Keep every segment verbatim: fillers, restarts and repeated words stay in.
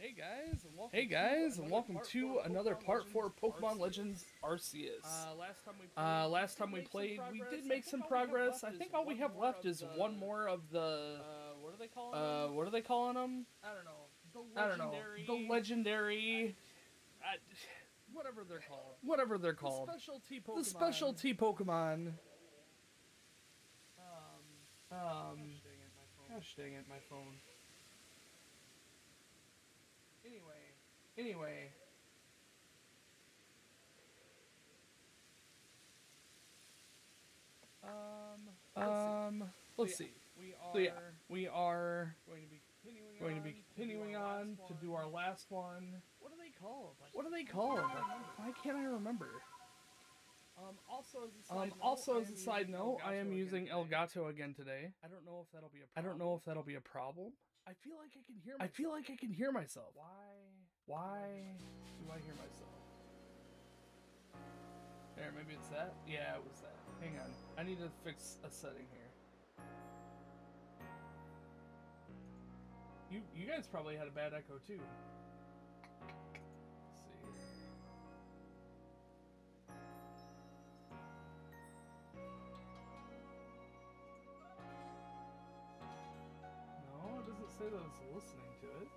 Hey guys, and welcome Hey guys, to and another welcome part to four another Pokemon part four Legends Pokemon Arceus. Legends Arceus. Uh, last time we played, Uh, we last did time we make some played, we progress. did I make think some all we have progress. left I is think all we one have more left of is the, one more of the, Uh, what are they calling uh, them? what are they calling them? I don't know. The I don't know. legendary. The legendary, I, whatever they're called. whatever they're The called. specialty Pokemon. The specialty Pokemon. Um. Um, Gosh dang it, my phone. gosh dang it, my phone. Anyway. Anyway. Um. Um, let's so, see. yeah, we are So yeah, we are going to be continuing going on to be continuing to do our on last to do one. our last one. What do they call it? What are they called? Why can't I remember? Um, also, as a side Um, note, also, I as am a side using note, I am Elgato using again today. Elgato again today. I don't know if that'll be a I problem. don't know if that'll be a problem. I feel like I can hear I myself. feel like I can hear myself. Why? Why do I hear myself? There, maybe it's that? Yeah, it was that. Hang on. I need to fix a setting here. You you guys probably had a bad echo too. Let's see here. No, it doesn't say that it's listening to it.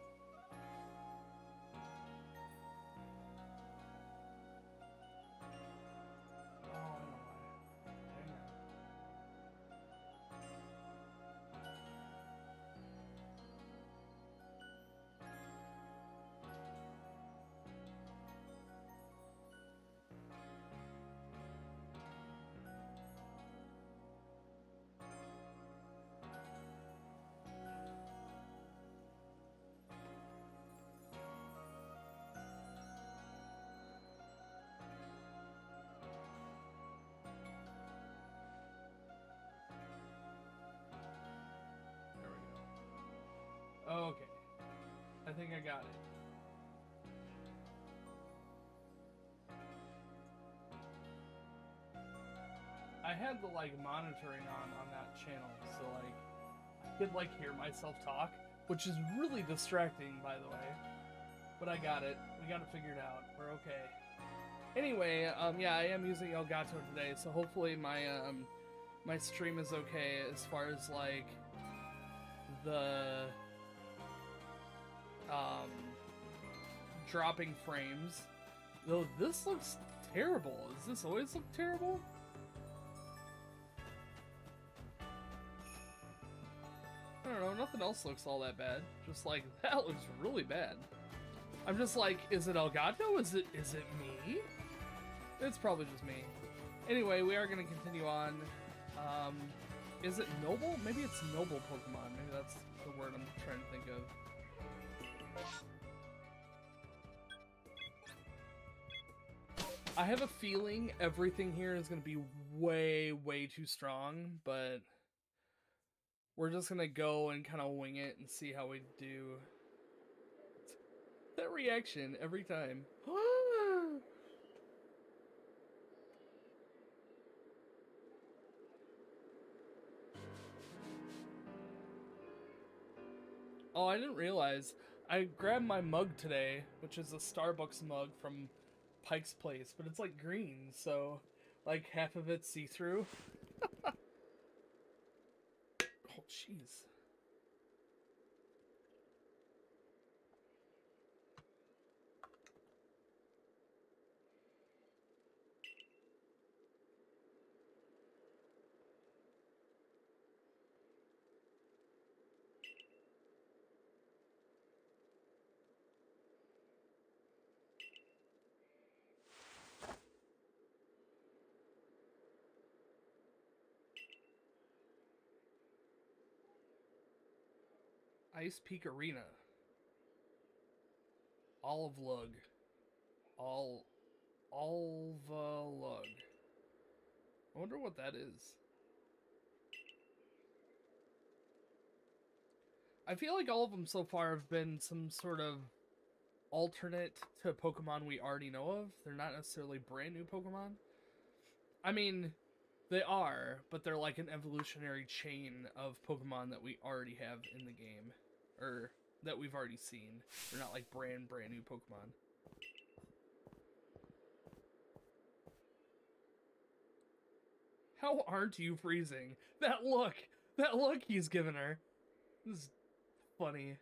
Oh, I know why. Hang on. There we go. Okay. I think I got it. I had the like monitoring on on that channel, so like I could like hear myself talk, which is really distracting, by the way. But I got it. We got it figured out. We're okay. Anyway, um, yeah, I am using Elgato today, so hopefully my um my stream is okay as far as like the um dropping frames. Though this looks terrible. Does this always look terrible? I don't know, nothing else looks all that bad. Just like, that looks really bad. I'm just like, is it Elgato? Is it is it me? It's probably just me. Anyway, we are going to continue on. Um, is it Noble? Maybe it's Noble Pokemon. Maybe that's the word I'm trying to think of. I have a feeling everything here is going to be way, way too strong, but we're just going to go and kind of wing it and see how we do. That reaction every time. Oh, I didn't realize. I grabbed my mug today, which is a Starbucks mug from Pike's Place, but it's like green, so like half of it's see-through. Oh, jeez. Ice Peak Arena. Olive Lug. All Alvalug. I wonder what that is. I feel like all of them so far have been some sort of alternate to Pokemon we already know of. They're not necessarily brand new Pokemon. I mean, they are, but they're like an evolutionary chain of Pokemon that we already have in the game. Or that we've already seen. They're not like brand, brand new Pokemon. How aren't you freezing? That look! That look he's given her! This is funny.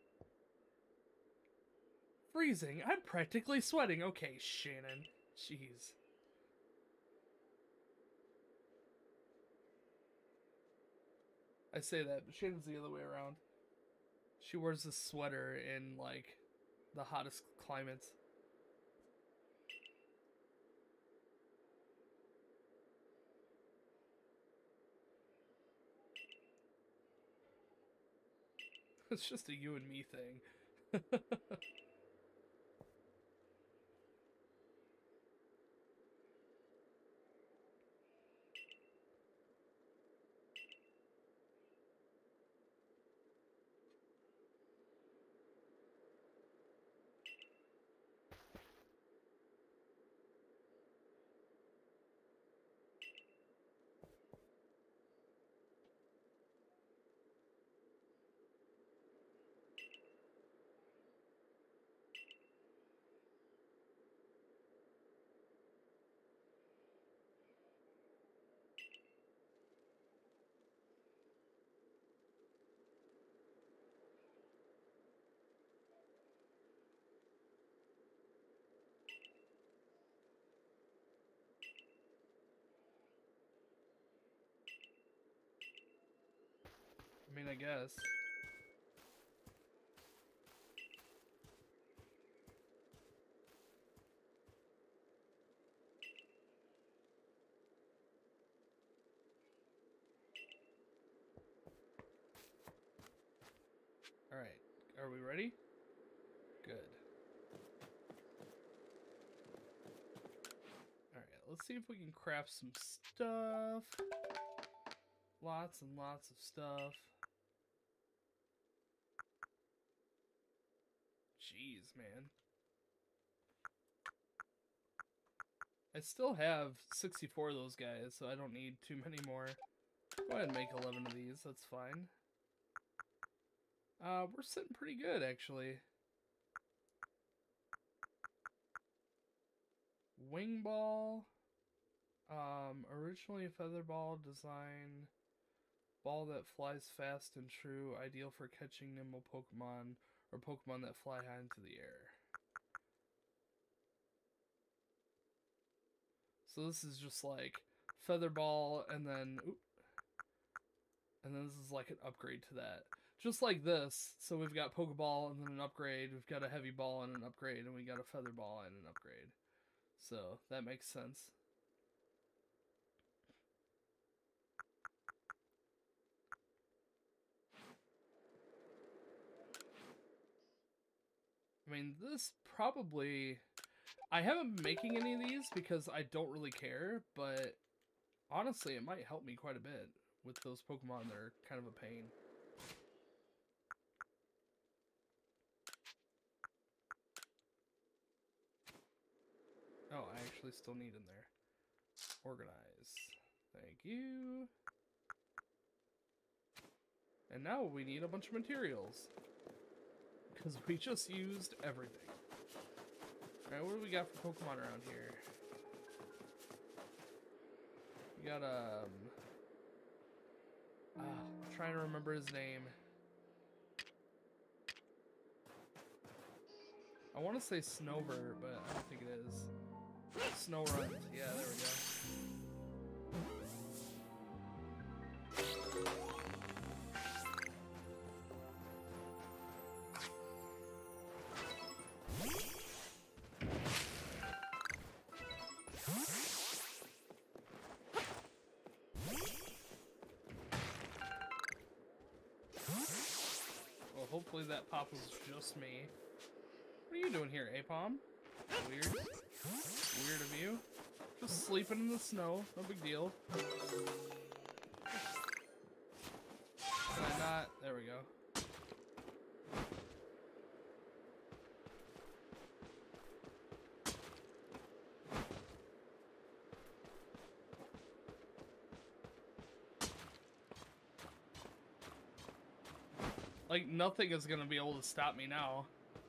Freezing? I'm practically sweating. Okay, Shannon. Jeez. I say that, but Shannon's the other way around. She wears this sweater in, like, the hottest climates. It's just a you and me thing. I mean, I guess. All right, are we ready? Good. All right, let's see if we can craft some stuff. Lots and lots of stuff. Jeez, man. I still have sixty-four of those guys, so I don't need too many more. Go ahead and make eleven of these, that's fine. Uh, we're sitting pretty good, actually. Wing Ball. Um, originally a feather ball design. Ball that flies fast and true, ideal for catching nimble Pokemon or Pokemon that fly high into the air. So this is just like feather ball, and then oop, and then this is like an upgrade to that. Just like this. So we've got Pokeball and then an upgrade. We've got a heavy ball and an upgrade, and we got a feather ball and an upgrade. So that makes sense. I mean, this probably... I haven't been making any of these because I don't really care, but honestly, it might help me quite a bit with those Pokemon that are kind of a pain. Oh, I actually still need in there. Organize. Thank you. And now we need a bunch of materials. Because we just used everything. Alright, what do we got for Pokemon around here? We got, um... Ah, I'm trying to remember his name. I want to say Snover, but I don't think it is. Snorunt. Yeah, there we go. Well, hopefully that pop was just me. What are you doing here, Apom? Weird. Weird of you. Just sleeping in the snow. No big deal. Can I not? There we go. Like, nothing is gonna be able to stop me now.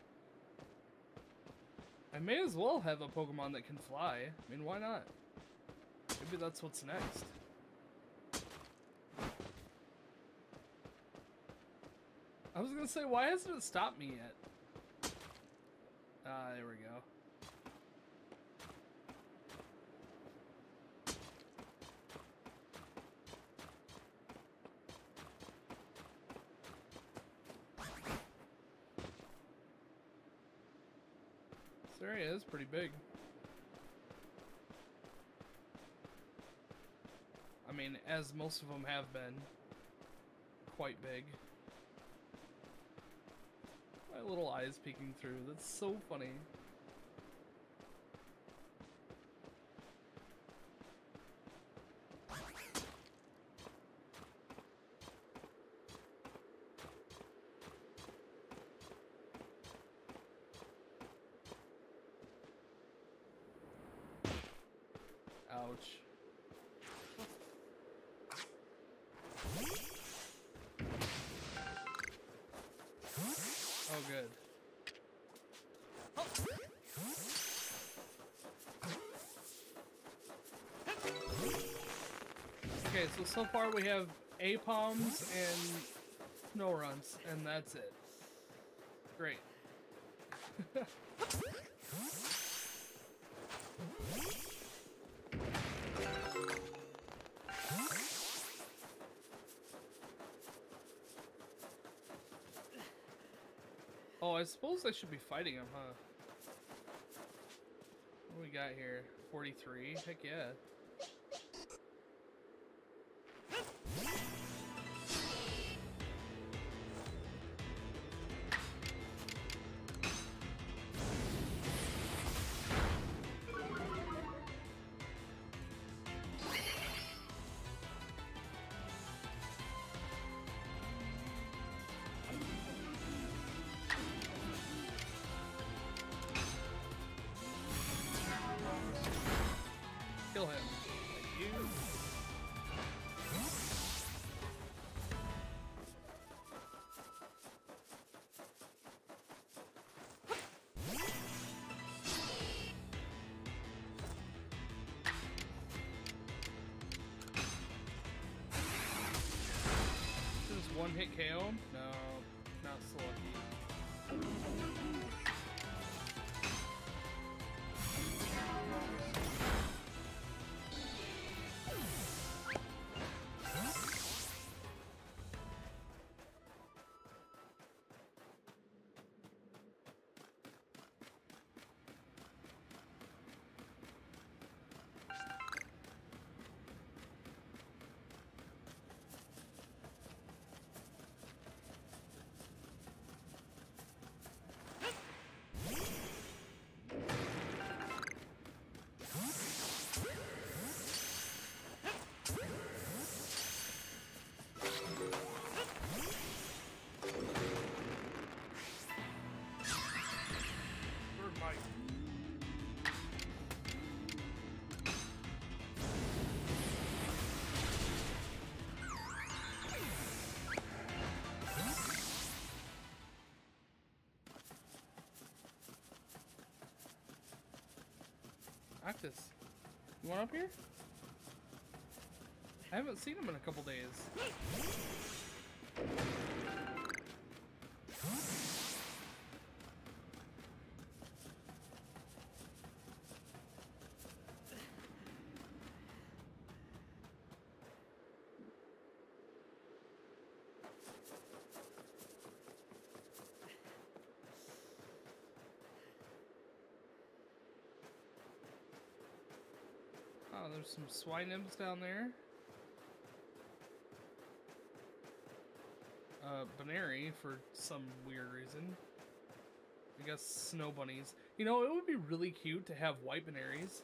I may as well have a Pokemon that can fly. I mean, why not? Maybe that's what's next. I was gonna say, why hasn't it stopped me yet? Ah, there we go. This area is pretty big. I mean, as most of them have been, quite big. My little eyes peeking through, that's so funny. Ouch. Oh, good. Okay, so so far we have A-Palms and Snoruns, and that's it. Great. Oh, I suppose I should be fighting him, huh? What do we got here? forty-three? Heck yeah. Kill him. Thank you. Just one hit K O? No, not so lucky. Octus, you want up here? I haven't seen him in a couple days. Oh, there's some Swinubs down there. Uh, Banary for some weird reason. I guess snow bunnies. You know, it would be really cute to have white Banaries.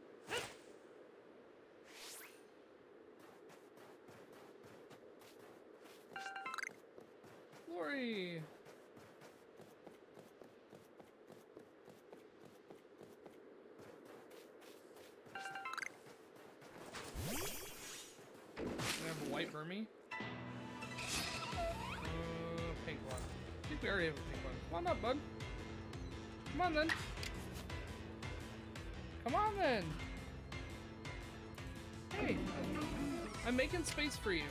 Lori! Can I have a white Burmy? Uh, pink one. I think we already have a pink one. Come on up, bud. Come on then. Come on then. Hey, I'm making space for you.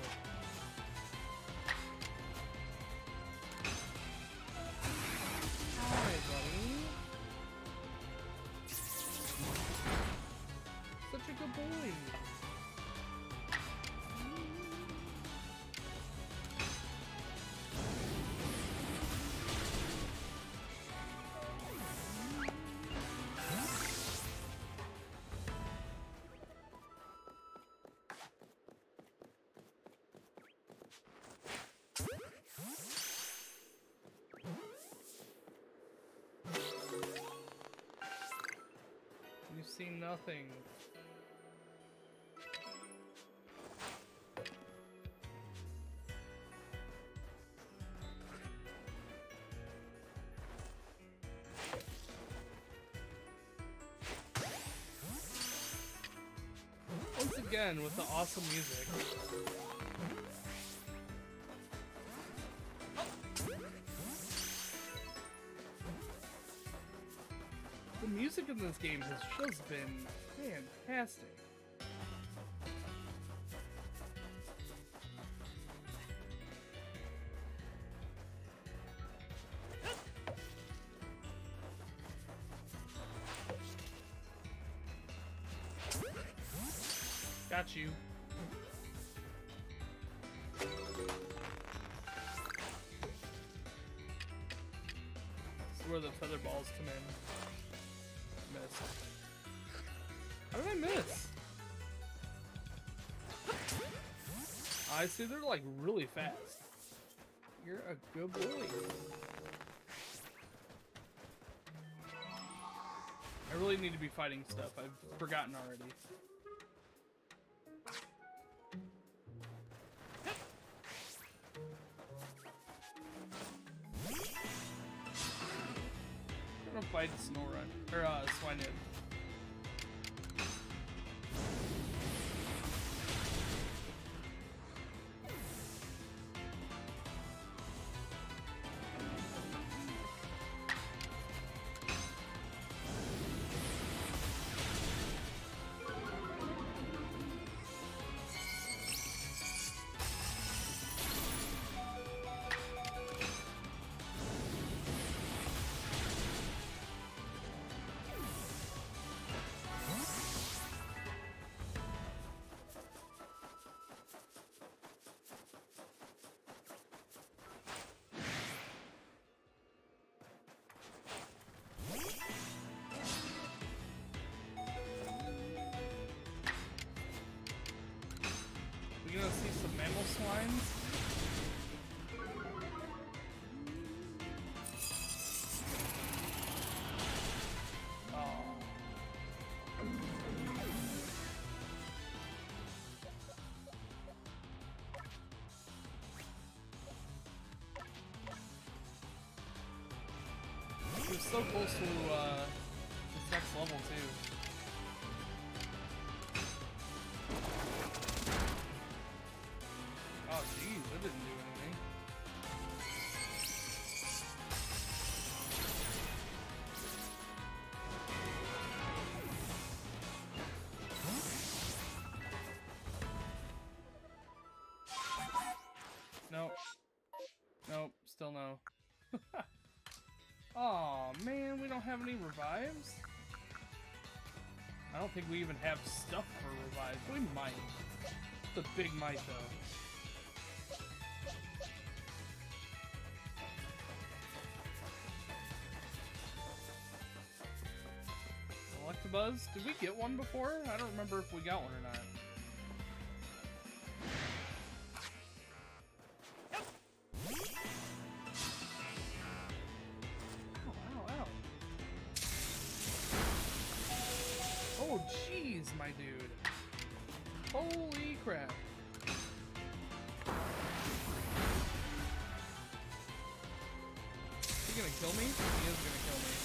Hi, buddy. Such a good boy. You see nothing. Once again with the awesome music. The music in this game has just been fantastic. Got you. This is where the feather balls come in. Miss. How did I miss? I see they're like really fast. You're a good boy. I really need to be fighting stuff. I've forgotten already. I'm gonna fight Snorunt or uh, Swinub. We're gonna see some mammal swines. Oh. He was so close to uh, this next level too. Oh jeez, that didn't do anything. Nope. Nope, still no. Aw, man, we don't have any revives? I don't think we even have stuff for revives. We might. It's a big might, though. Electabuzz? Did we get one before? I don't remember if we got one or not. Oh, jeez, my dude. Holy crap. Is he gonna kill me? He is gonna kill me.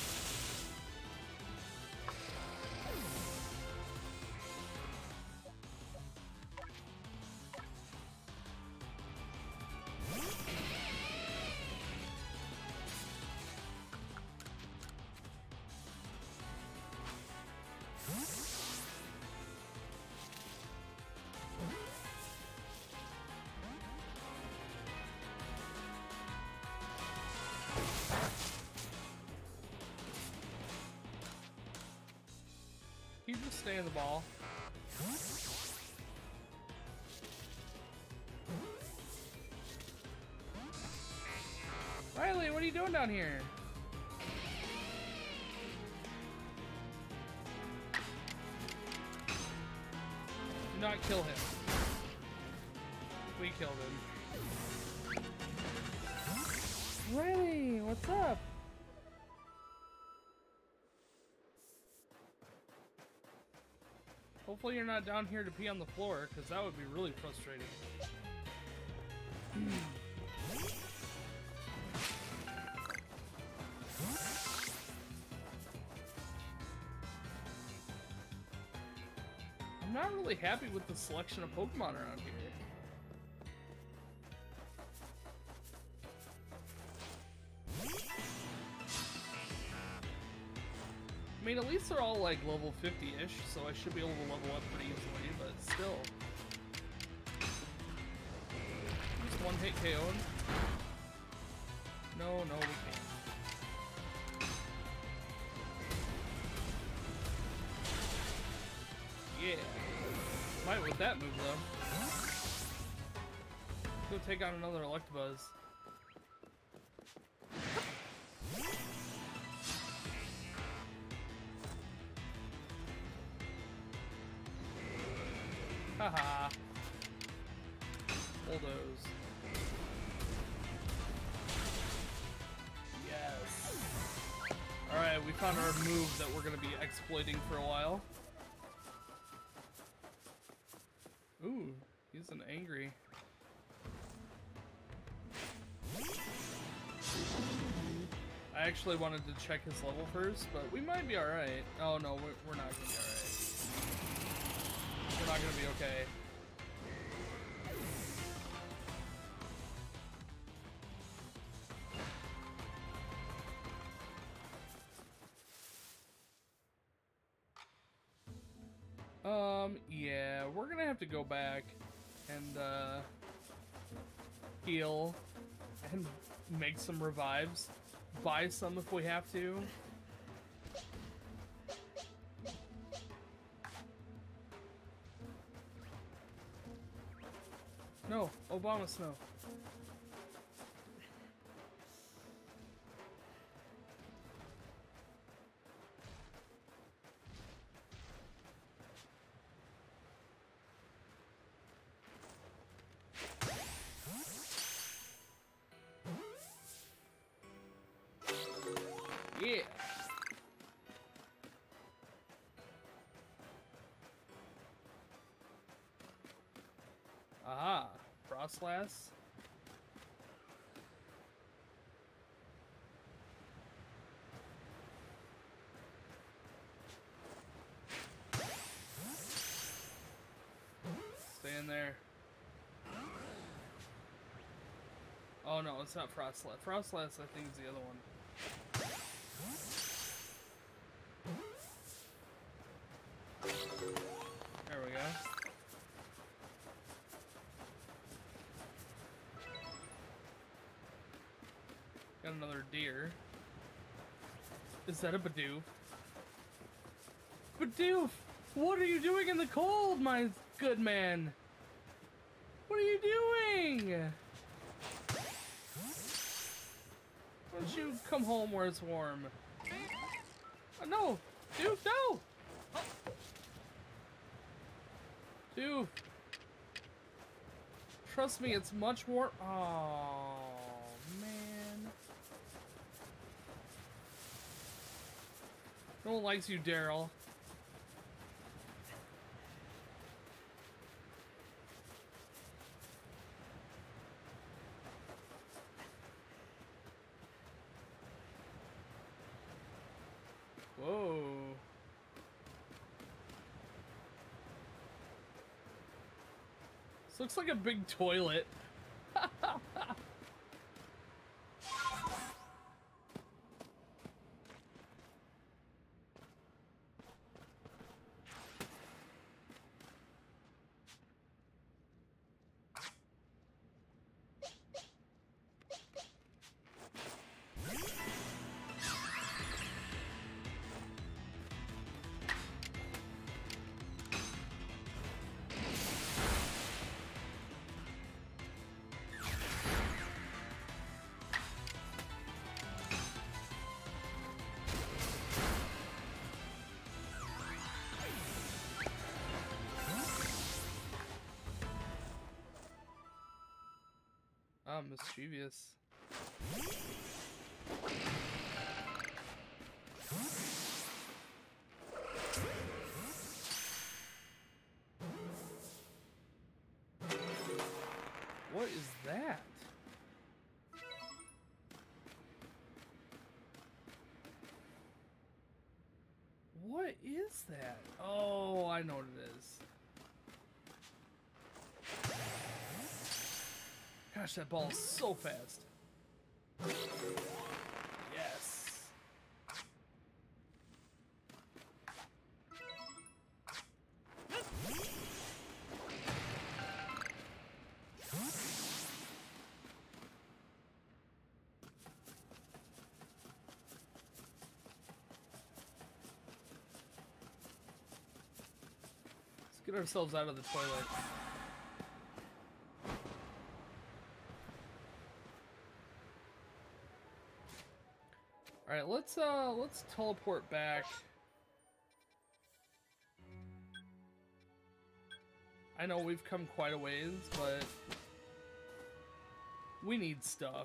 stay in the ball. Riley, what are you doing down here? Do not kill him. We killed him. Riley, what's up? Hopefully you're not down here to pee on the floor, because that would be really frustrating. I'm not really happy with the selection of Pokemon around here. I mean, at least they're all like level fifty-ish, so I should be able to level up pretty easily, but still. Just one hit K O'd. No, no, we can't. Yeah. Might with that move though. Go take on another Electabuzz. Haha. Bulldoze. Yes. Alright, we found our move that we're gonna be exploiting for a while. Ooh, he's an angry. I actually wanted to check his level first, but we might be alright. Oh no, we're, we're not gonna be alright. We're not gonna be okay. Um, yeah, we're gonna have to go back and, uh, heal and make some revives. Buy some if we have to. No, Obama Snow. Yeah. Aha, Frostlass. Stay in there. Oh no, it's not Frostlass. Frostlass, I think, is the other one. There we go. Got another deer. Is that a Bidoof? Bidoof! What are you doing in the cold, my good man? What are you doing? Why don't you come home where it's warm? Oh, no! Doof, no! Oh. Doof. Trust me, it's much warm. Oh, man. No one likes you, Daryl. Whoa. This looks like a big toilet. Ah, mischievous. What is that? What is that? Oh, I know what it is. Gosh, that ball is so fast. Yes. Let's get ourselves out of the toilet. All right, let's uh let's teleport back. I know we've come quite a ways, but we need stuff.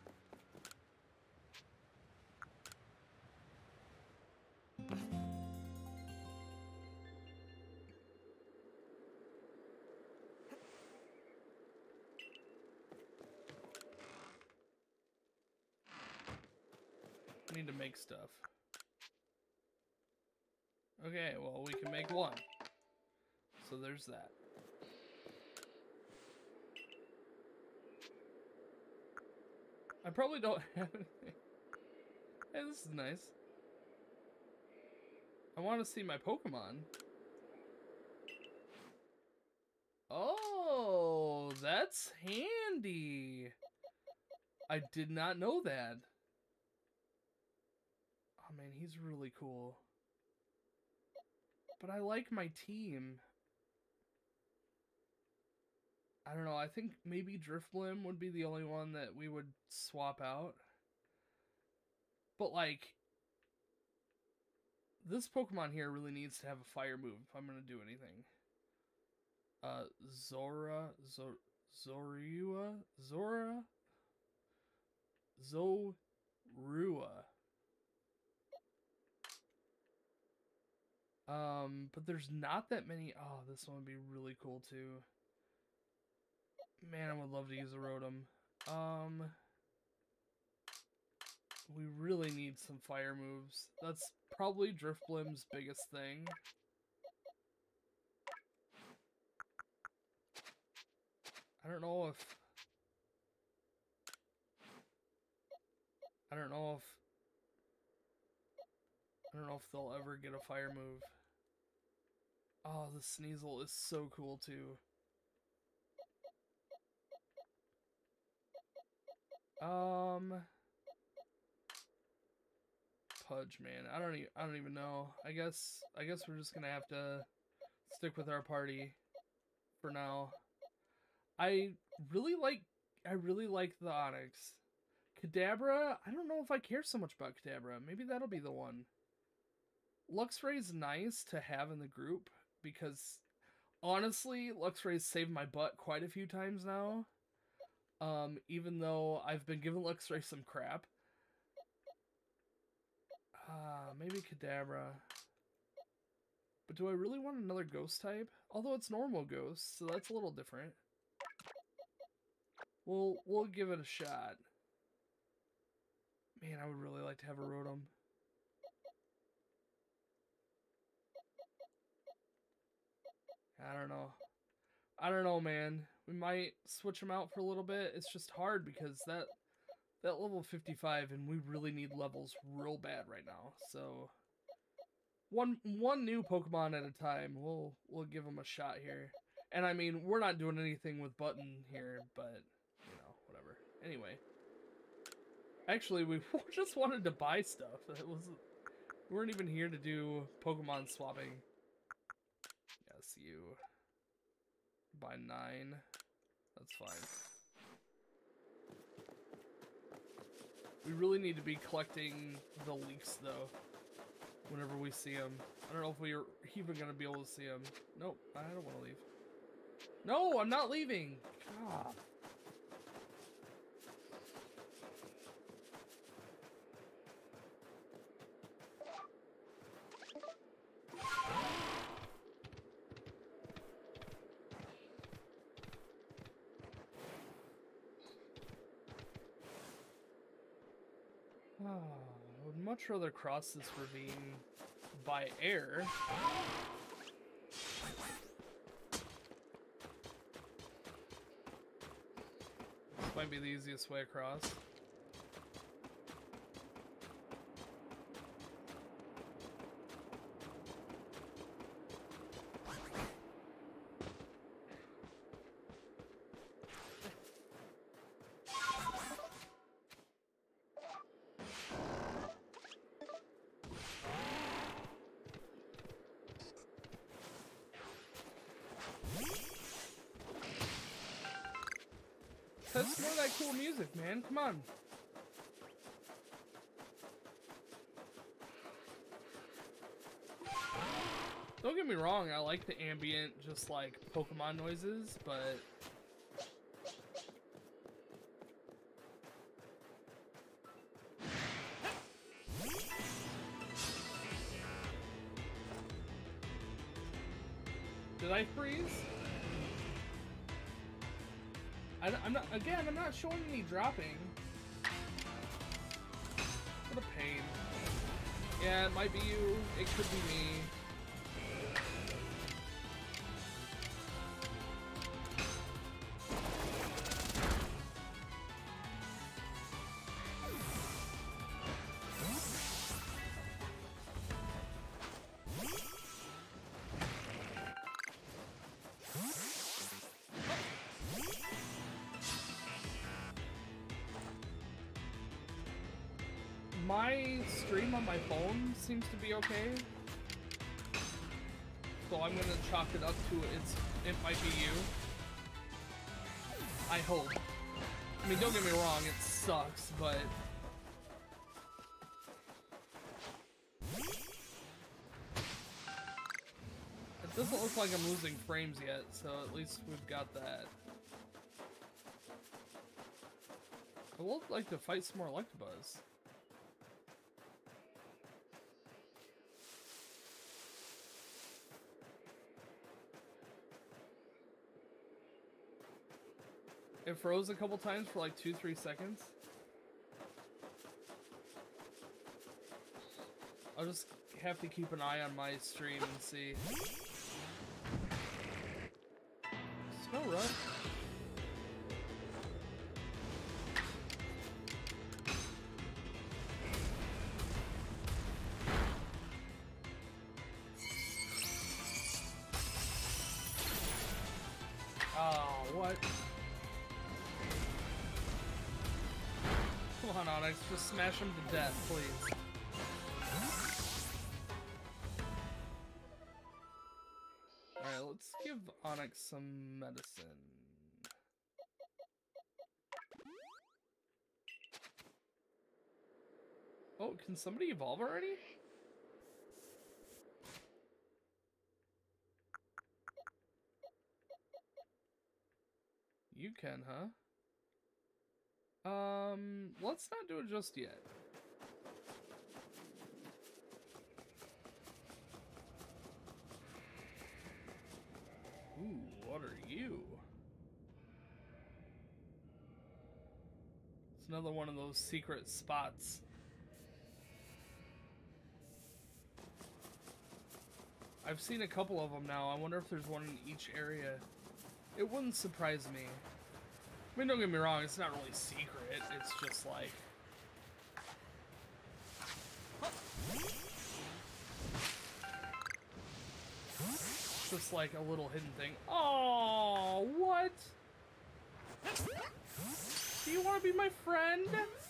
Need to make stuff. Okay, well, we can make one. So there's that. I probably don't have anything. Hey, this is nice. I want to see my Pokemon. Oh, that's handy. I did not know that. Oh man, he's really cool. But I like my team. I don't know, I think maybe Drifblim would be the only one that we would swap out. But like, this Pokemon here really needs to have a fire move if I'm going to do anything. Uh, Zora, Zor, Zorua, Zora? Zorua. Um, but there's not that many. Oh, this one would be really cool too. Man, I would love to use a Rotom. Um, we really need some fire moves. That's probably Drifblim's biggest thing. I don't know if... I don't know if... I don't know if they'll ever get a fire move. Oh, the Sneasel is so cool too. Um, Pudge, man, I don't even I don't even know. I guess I guess we're just gonna have to stick with our party for now. I really like I really like the Onix. Kadabra, I don't know if I care so much about Kadabra. Maybe that'll be the one. Luxray's nice to have in the group because honestly, Luxray's saved my butt quite a few times now. Um, even though I've been giving Luxray some crap. Ah, uh, maybe Kadabra. But do I really want another ghost type? Although it's normal ghost, so that's a little different. We'll, we'll give it a shot. Man, I would really like to have a Rotom. I don't know. I don't know, man. We might switch them out for a little bit. It's just hard because that that level fifty-five, and we really need levels real bad right now. So one one new Pokemon at a time. We'll we'll give them a shot here. And I mean, we're not doing anything with Button here, but you know, whatever. Anyway, actually, we just wanted to buy stuff. It was we weren't even here to do Pokemon swapping. Yes, you. By nine. That's fine. We really need to be collecting the leaves, though. Whenever we see them. I don't know if we're even going to be able to see them. Nope, I don't want to leave. No, I'm not leaving! God. Oh, I would much rather cross this ravine by air. This might be the easiest way across. That's more of that cool music, man. Come on. Don't get me wrong, I like the ambient, just like Pokemon noises, but did I freeze? I, I'm not, again, I'm not showing any dropping. What a pain. Yeah, it might be you, it could be me. My stream on my phone seems to be okay, so I'm gonna chalk it up to it's it might be you. I hope. I mean, don't get me wrong, it sucks, but it doesn't look like I'm losing frames yet, so at least we've got that. I would like to fight some more Electabuzz. It froze a couple times for like two, three seconds. I'll just have to keep an eye on my stream and see. Snow Rut. Oh, what? Come on, Onyx, just smash him to death, please. Alright, let's give Onyx some medicine. Oh, can somebody evolve already? You can, huh? Um, let's not do it just yet. Ooh, what are you? It's another one of those secret spots. I've seen a couple of them now. I wonder if there's one in each area. It wouldn't surprise me. I mean, don't get me wrong, it's not really secret, it's just like... It's just like a little hidden thing. Oh, what? Do you want to be my friend?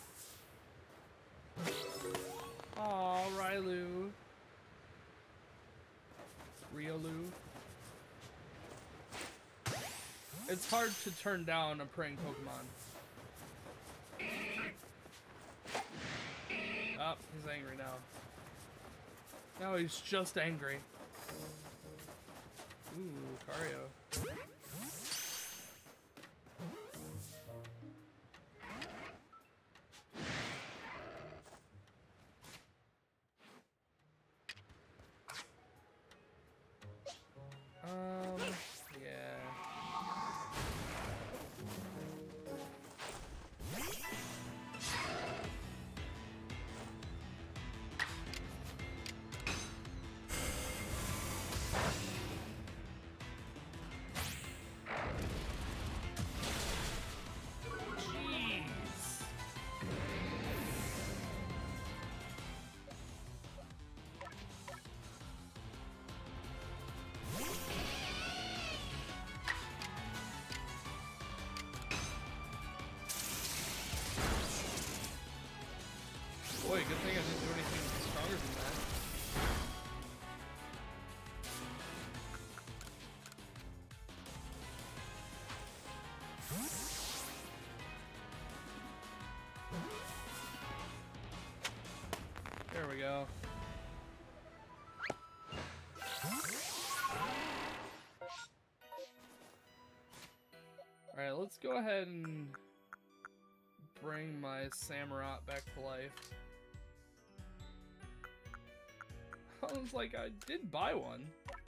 Oh, Railu. Riolu. It's hard to turn down a praying Pokemon. Oh, he's angry now. Now he's just angry. Ooh, Cario. Um, yeah. go. Alright, let's go ahead and bring my Samurott back to life. I was like, I did buy one.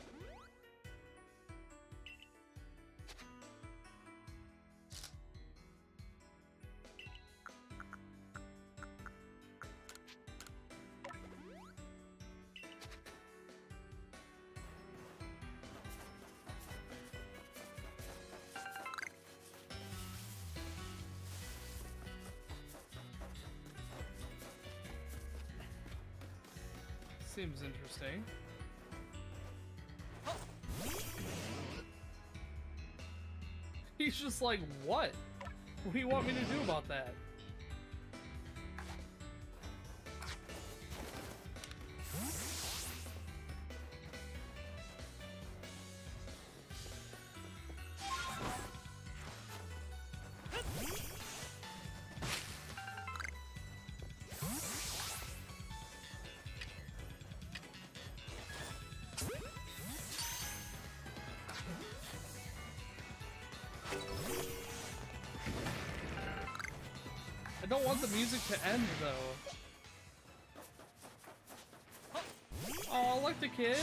Seems interesting. He's just like, what? What do you want me to do about that? I don't want the music to end, though. Oh, like the kid?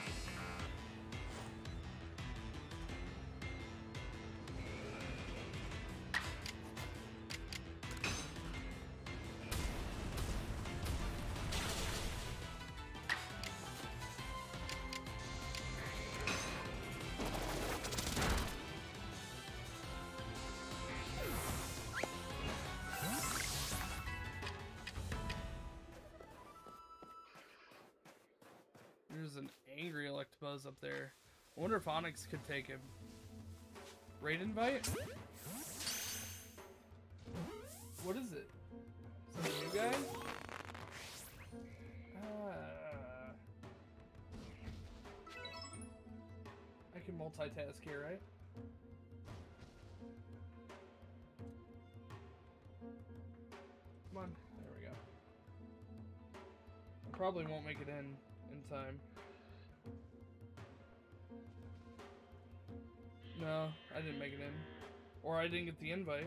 There's an angry Electabuzz up there. I wonder if Onyx could take him. Raid invite? What is it? Is it a new guy? Uh, I can multitask here, right? Come on. There we go. I probably won't make it in in time. No, I didn't make it in. Or I didn't get the invite.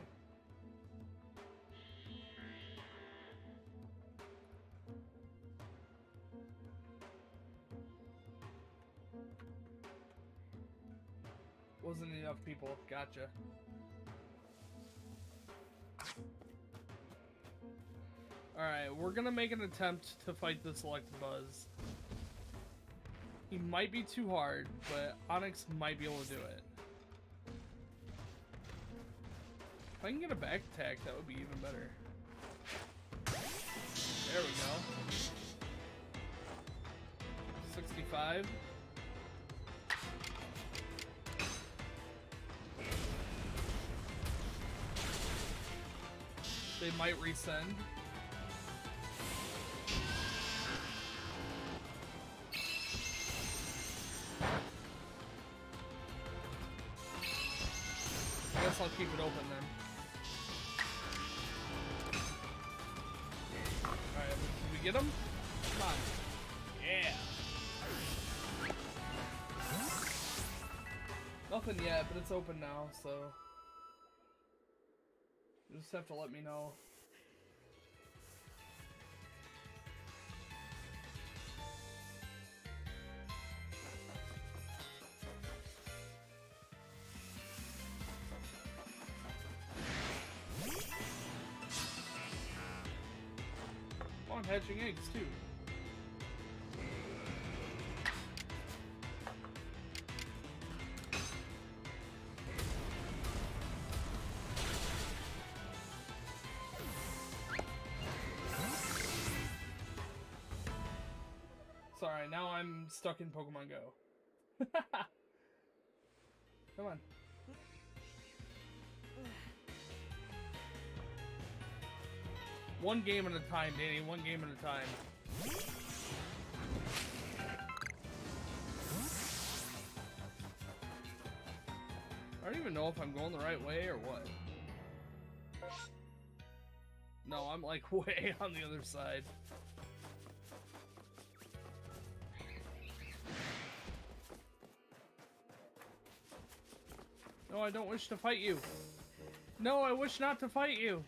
Wasn't enough people. Gotcha. Alright, we're gonna make an attempt to fight this Electabuzz. He might be too hard, but Onyx might be able to do it. If I can get a back attack, that would be even better. There we go. sixty-five. They might resend. I guess I'll keep it open then. Alright, did we get him? Come on. Yeah. Nothing yet, but it's open now, so you just have to let me know. Oh, I'm hatching eggs too. Sorry, now I'm stuck in Pokemon Go. Come on. One game at a time, Danny. One game at a time. I don't even know if I'm going the right way or what. No, I'm like way on the other side. No, I don't wish to fight you. No, I wish not to fight you.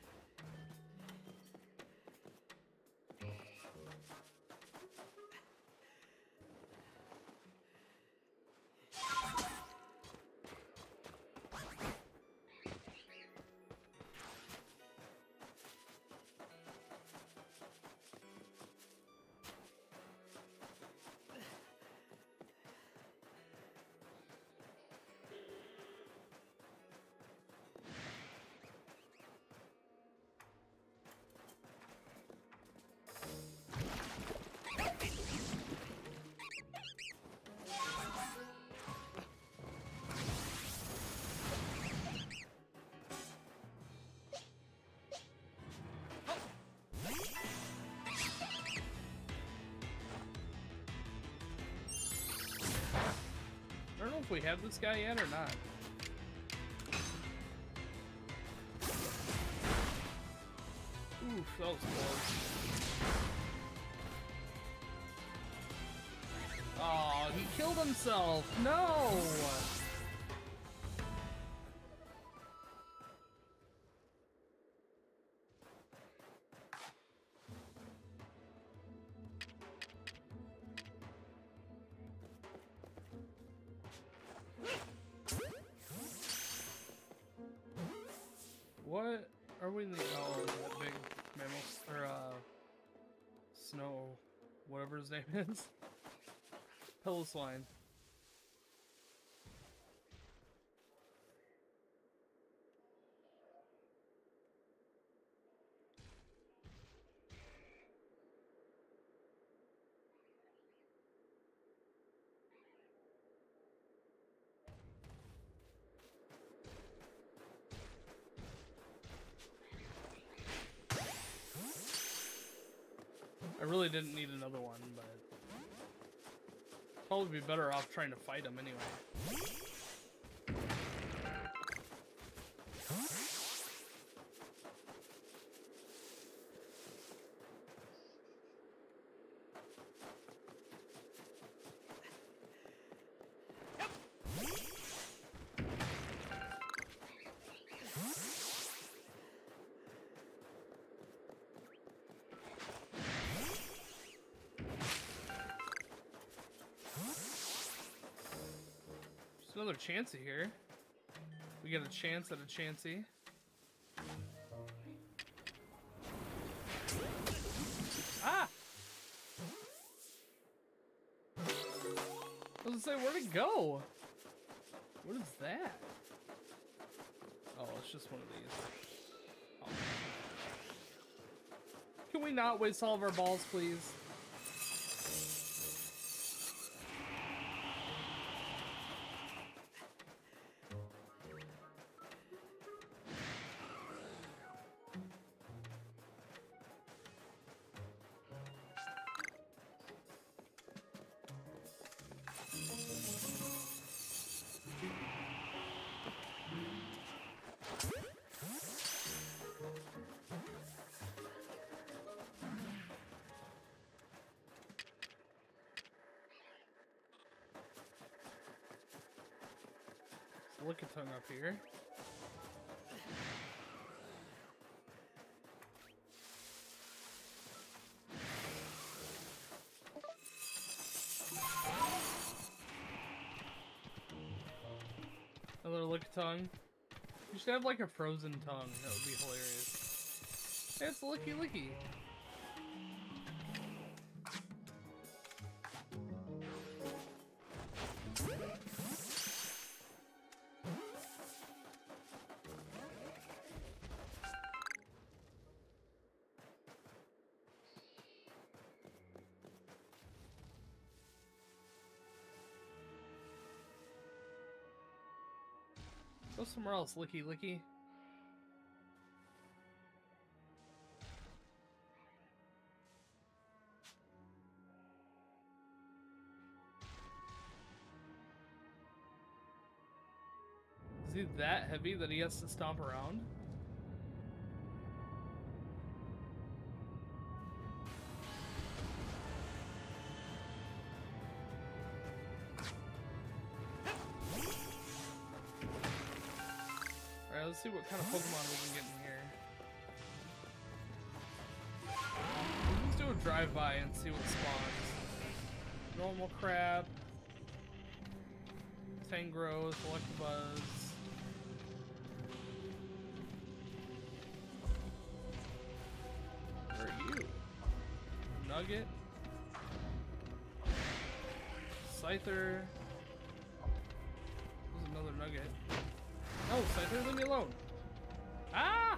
I don't know if we have this guy yet or not. Oof, that was close. Oh, he killed himself. No! What are we in the oh that big mammal or uh snow whatever his name is? Pillow swine. I really didn't need another one, but probably be better off trying to fight him anyway. Another Chansey here. We get a chance at a Chansey. Ah! I was gonna say, where'd it go? What is that? Oh, it's just one of these. Oh. Can we not waste all of our balls, please? Lickitung up here. Another Lickitung. You should have like a frozen tongue. That would be hilarious. Hey, it's Licky Licky. Go somewhere else, Licky Licky. Is he that heavy that he has to stomp around? let's see what kind of Pokemon we can get in here. Let's do a drive-by and see what spawns. Normal crab. Tangrowth, Electabuzz. Where are you? Nugget. Scyther. There's another Nugget. No, Scyther, leave me alone. Ah!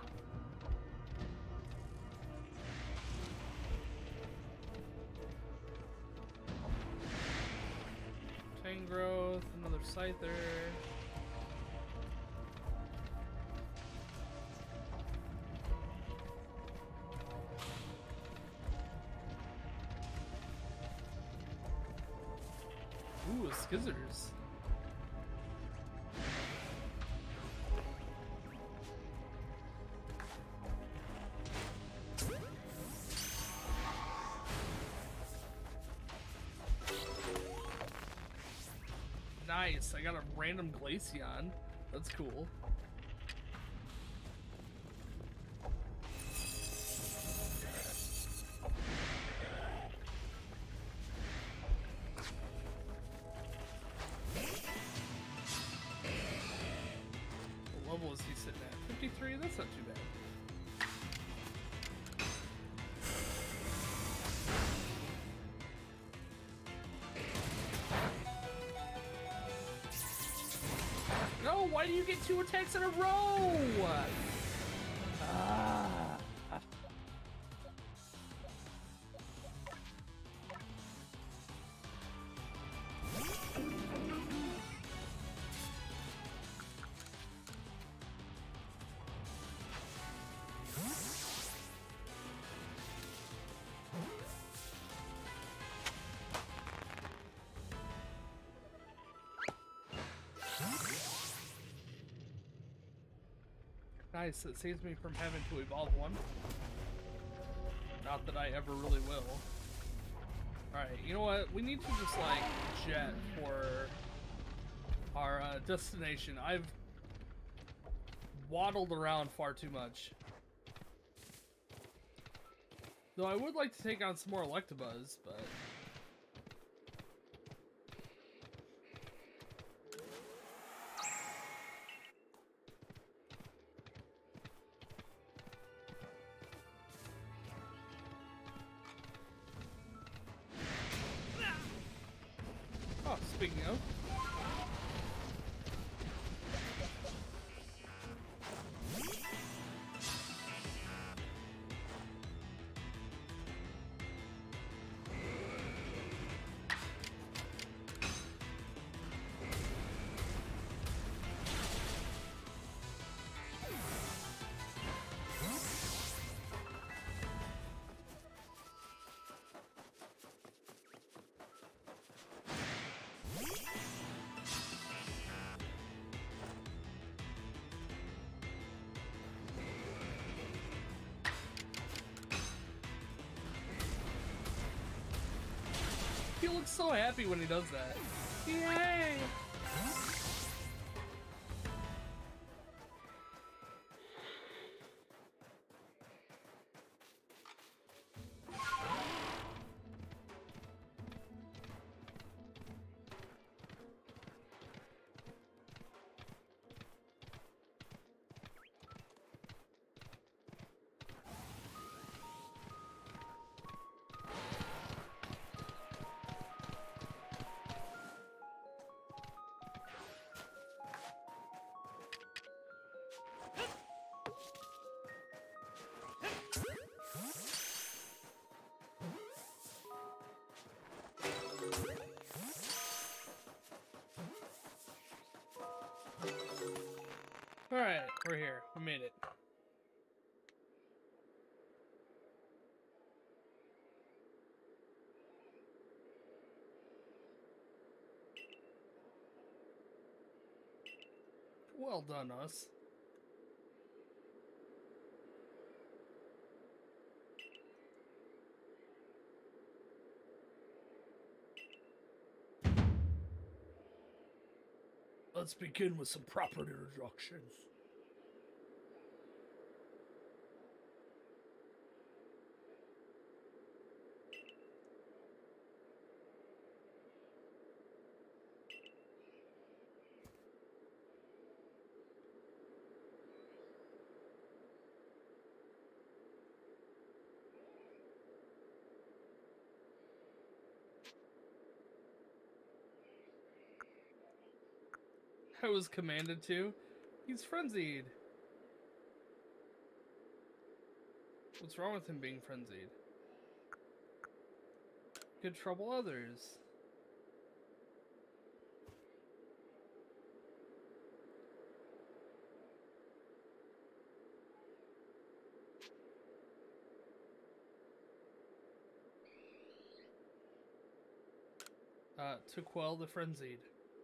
Tangrowth, another Scyther. Ooh, a Skizzers. Nice, I got a random Glaceon. That's cool. What level is he sitting at? fifty-three? That's not too bad. No, why do you get two attacks in a row? Ah. Nice, it saves me from having to evolve one. Not that I ever really will. Alright, you know what? We need to just, like, jet for our uh, destination. I've waddled around far too much. Though I would like to take on some more Electabuzz, but... Oh, speaking of... He looks so happy when he does that. Yay! Alright, we're here. We made it. Well done, us. Let's begin with some proper introductions. I was commanded to. He's frenzied. What's wrong with him being frenzied? Could trouble others. Uh, to quell the frenzied.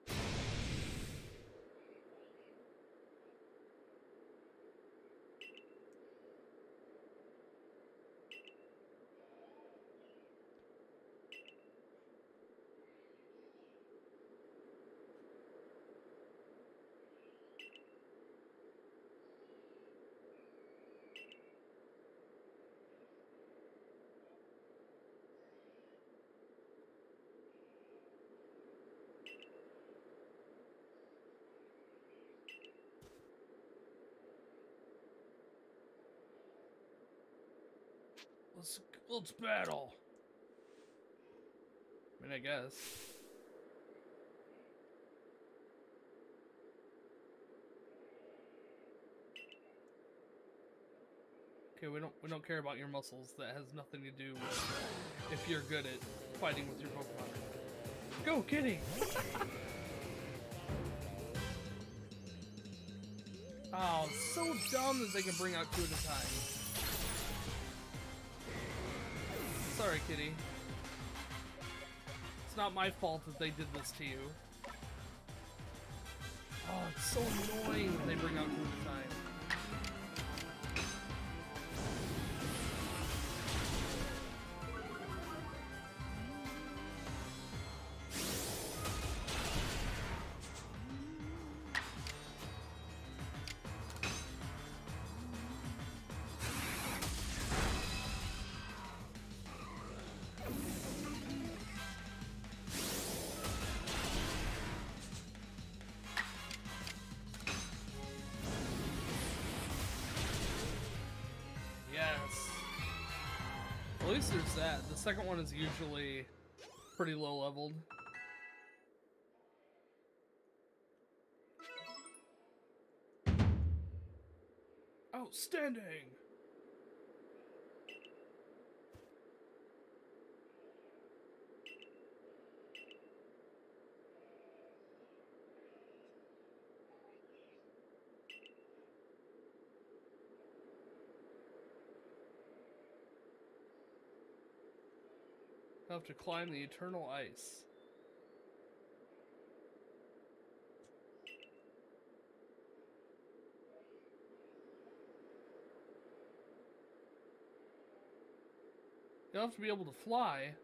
Let's let's battle. I mean, I guess. Okay, we don't we don't care about your muscles. That has nothing to do with if you're good at fighting with your Pokemon. Go, Kitty! Oh, so dumb that they can bring out two at a time. Sorry, Kitty. It's not my fault that they did this to you. Oh, it's so annoying that they bring out two at a time. At least there's that. The second one is usually pretty low leveled. Outstanding! I have to climb the eternal ice. You have to be able to fly.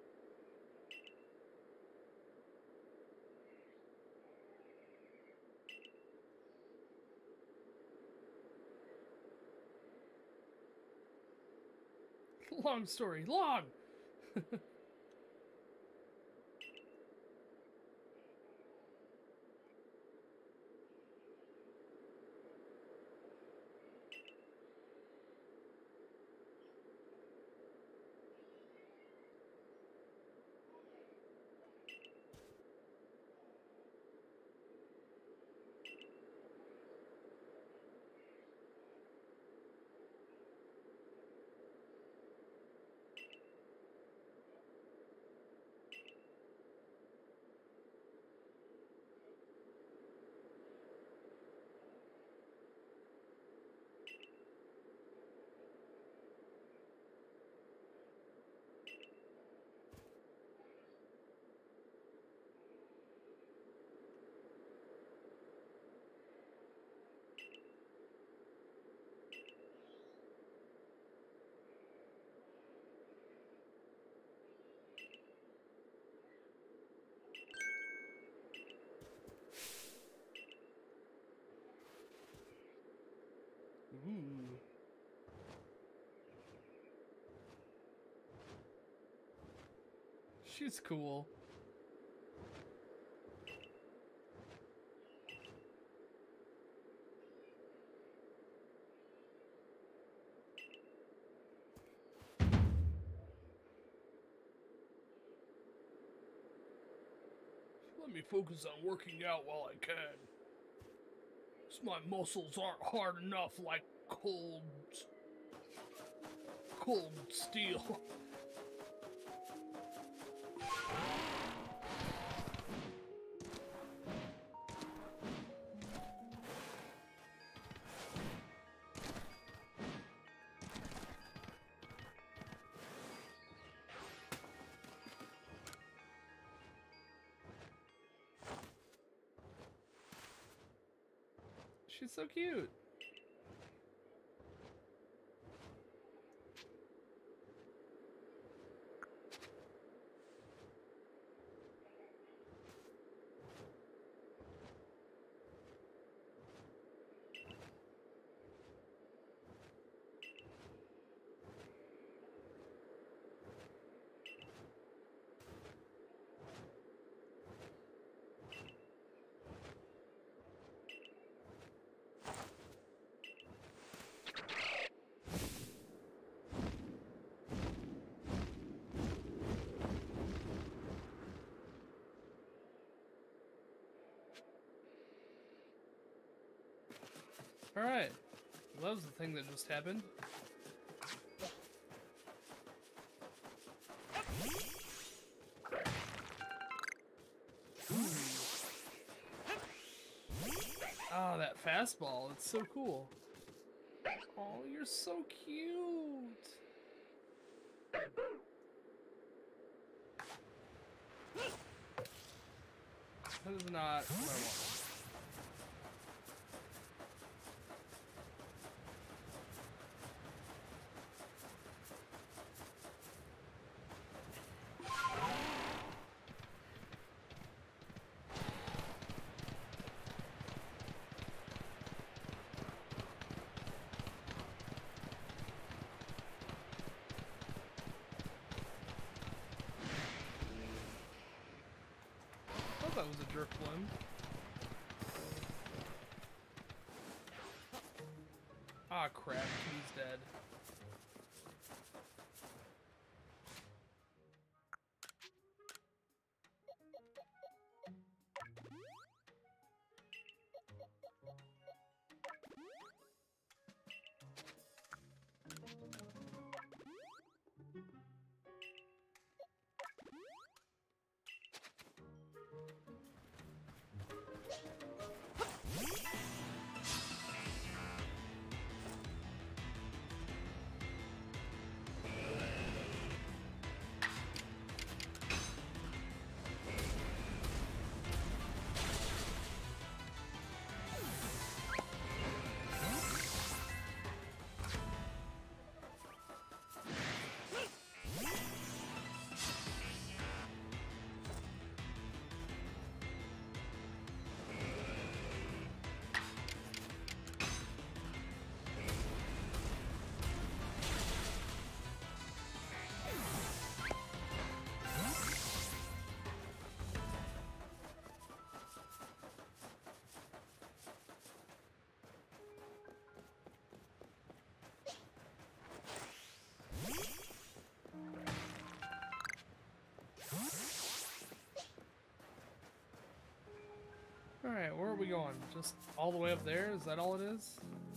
Long story, long! Ooh. She's cool. Let me focus on working out while I can. My muscles aren't hard enough like cold, cold steel. She's so cute. Alright. Well, that was the thing that just happened. Ah, oh, that fastball. It's so cool. Oh, you're so cute. That is not what I want. That was a jerk one. Ah, crap, he's dead. Alright, where are we going? Just all the way up there? Is that all it is?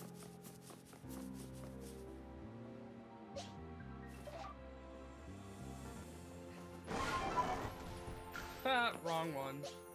Ah, wrong one.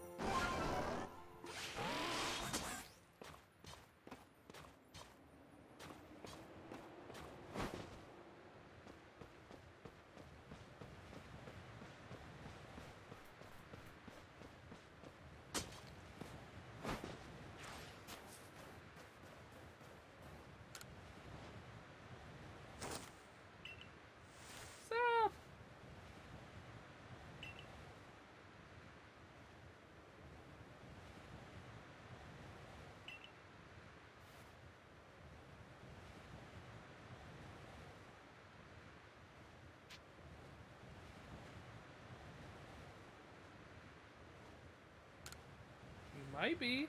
Might be.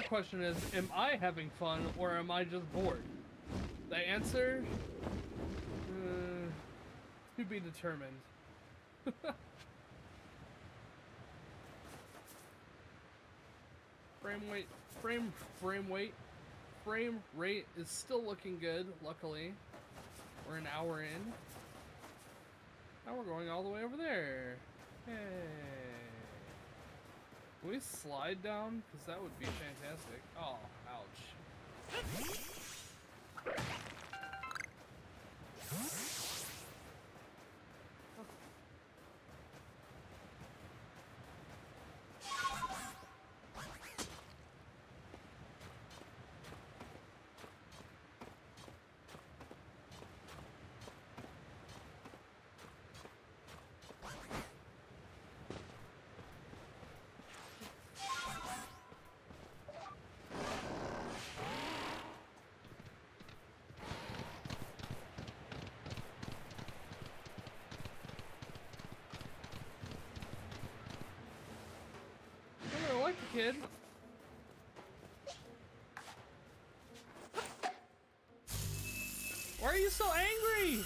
question is, am I having fun or am I just bored? The answer, uh, to be determined. Frame rate, frame, frame weight, frame rate is still looking good, luckily. We're an hour in. Now we're going all the way over there. Hey. Can we slide down? Because that would be fantastic. Oh, ouch. Kid. Why are you so angry?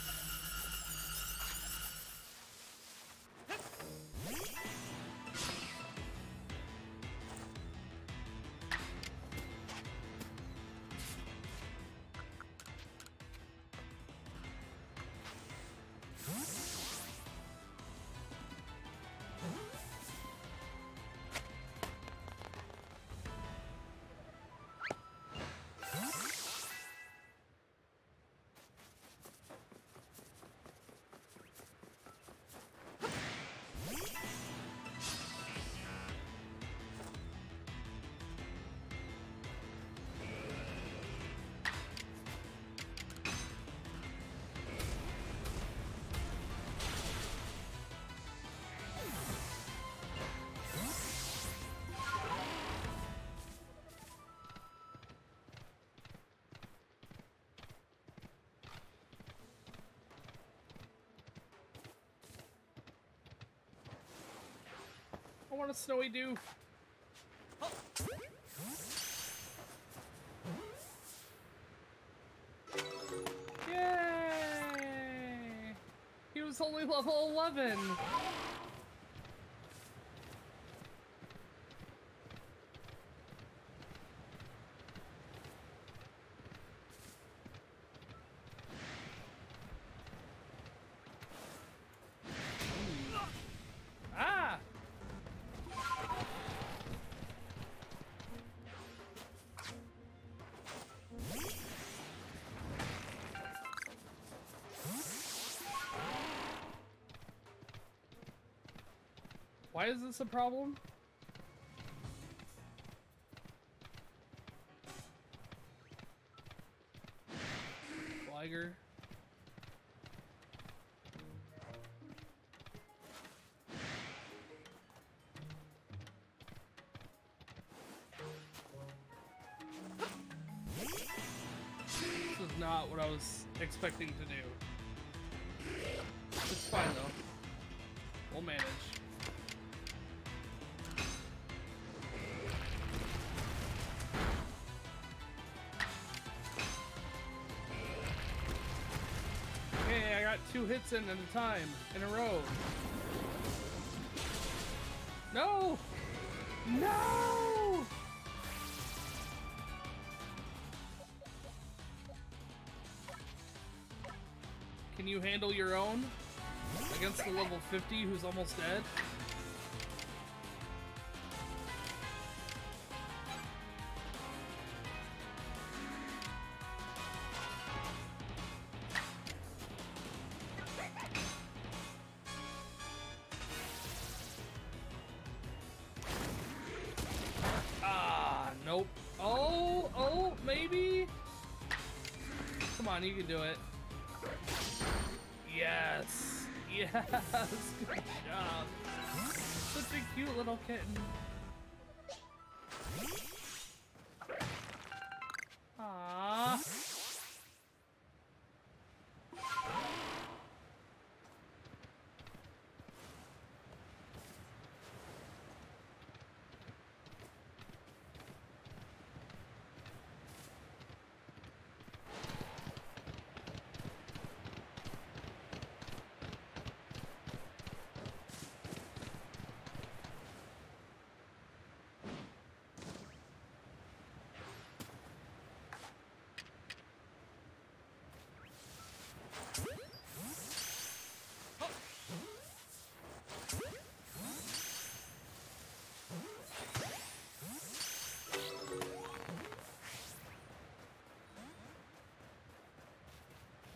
I want a snowy doof. Oh. Yay! He was only level eleven. Why is this a problem? Liger. This is not what I was expecting to do. It's fine though. We'll manage. Two hits in at a time, in a row. No! No! Can you handle your own against the level fifty who's almost dead? You can do it. Yes. Yes. Good job. Such a cute little kitten. Aww.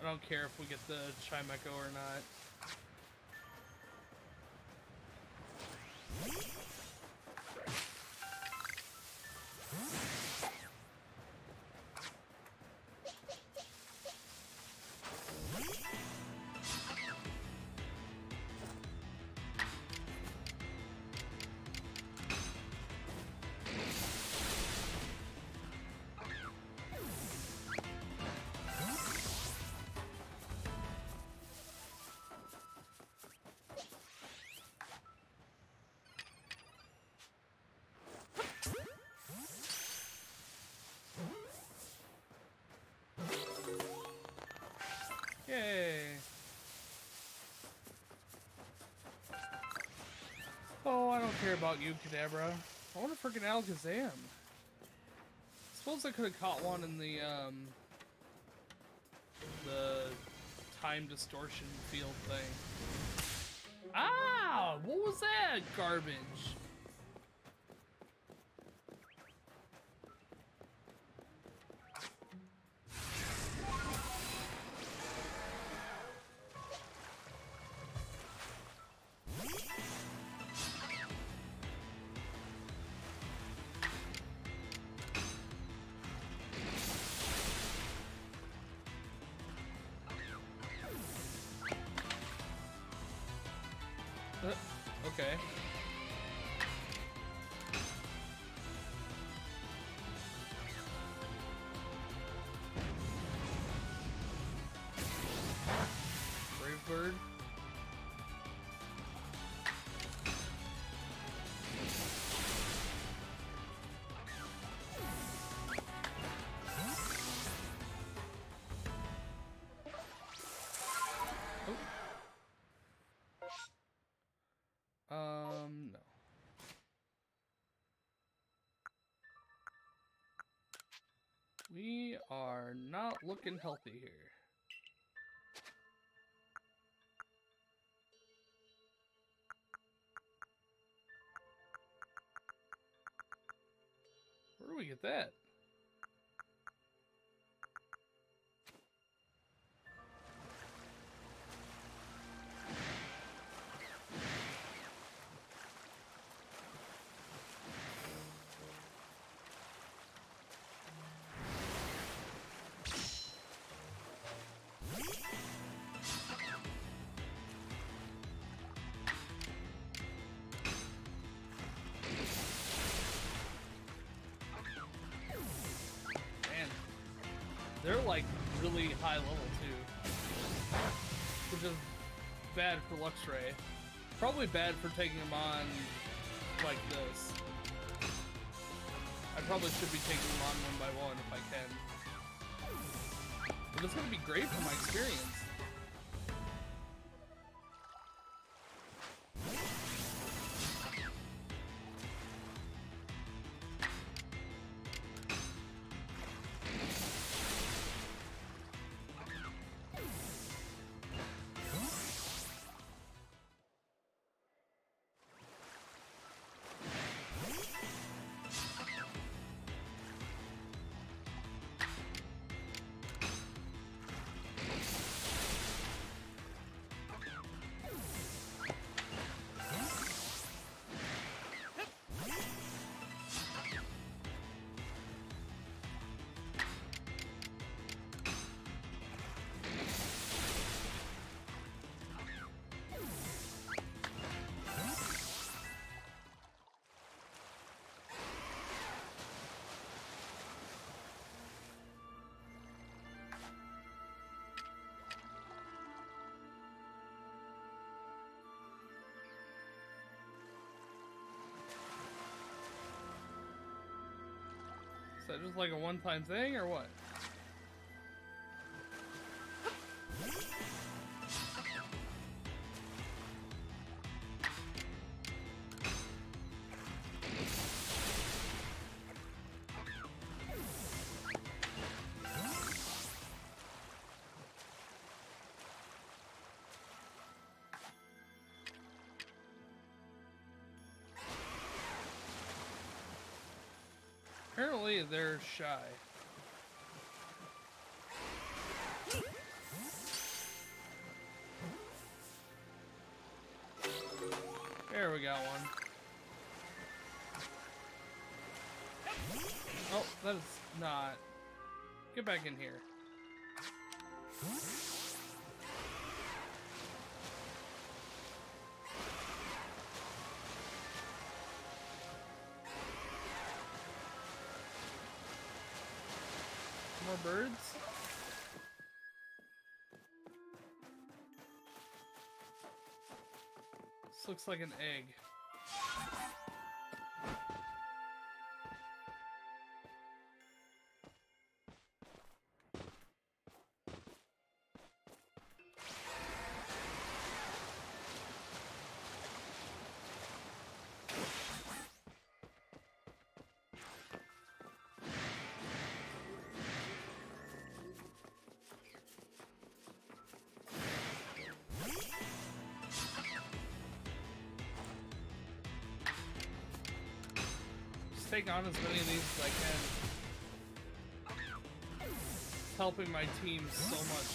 don't care if we get the Chimecho or not. Yay! Oh, I don't care about you, Kadabra. I want a freaking Alakazam. Suppose I could have caught one in the um the time distortion field thing. Ah! What was that garbage? Uh, okay. Brave Bird. Um, no. We are not looking healthy here. Where do we get that? They're like really high level too, which is bad for Luxray. Probably bad for taking them on like this. I probably should be taking them on one by one if I can. But it's gonna be great for my experience. Is that just like a one-time thing, or what? Apparently they're shy. There we got one. Oh, that is not. Get back in here. More birds? This looks like an egg. Take on as many of these as I can. It's helping my team so much.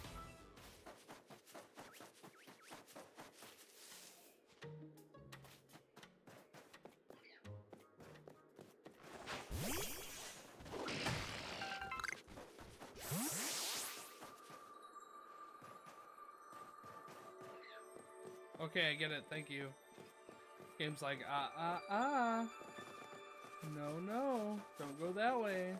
Okay, I get it. Thank you. Game's like, ah, ah, ah. No, no, don't go that way.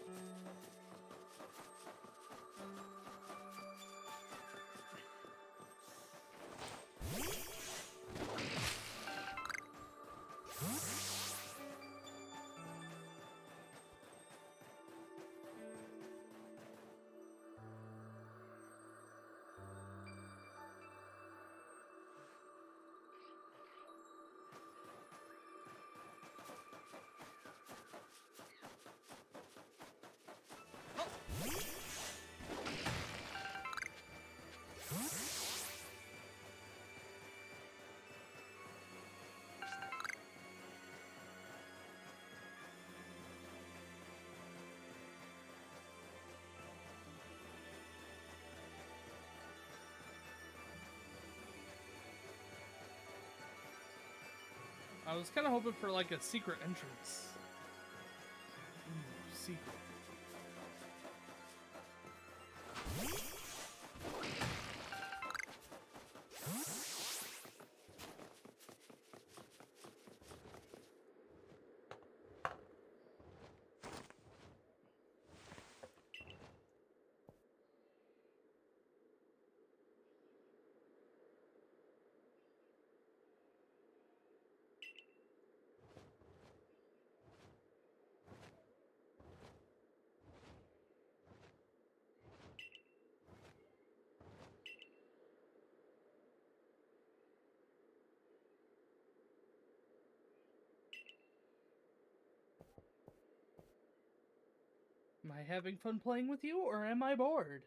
I was kind of hoping for like a secret entrance. Ooh, secret. Am I having fun playing with you, or am I bored?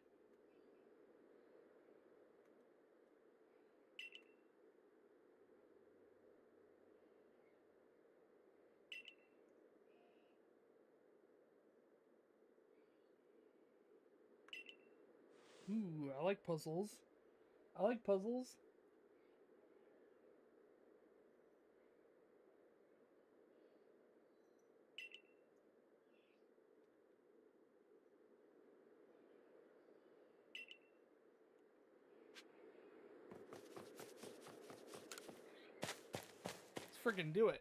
Ooh, I like puzzles. I like puzzles. Let's freaking do it.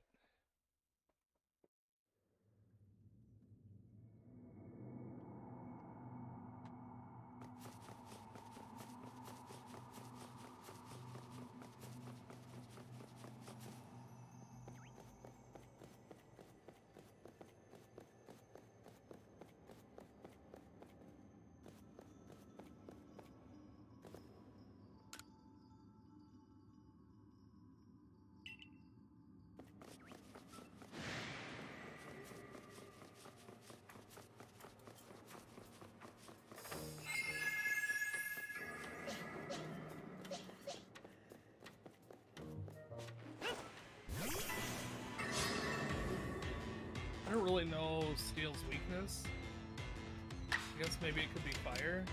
I don't really know Steel's weakness. I guess maybe it could be fire.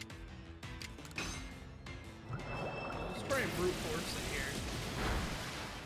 Let's try and brute force it here.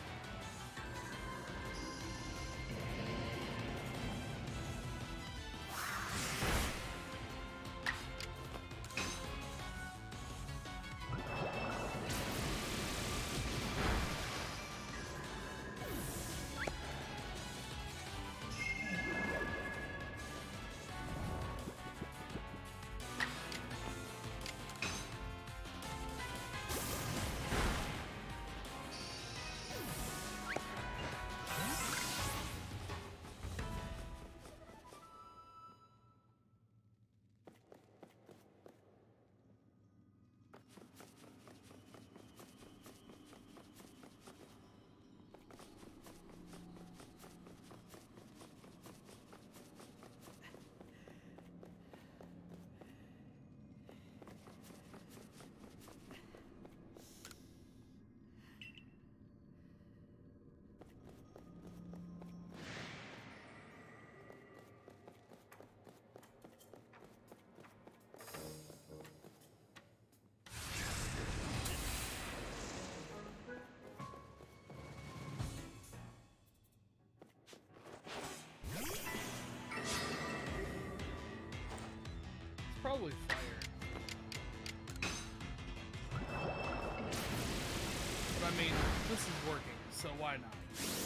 probably fire. But I mean, this is working, so why not?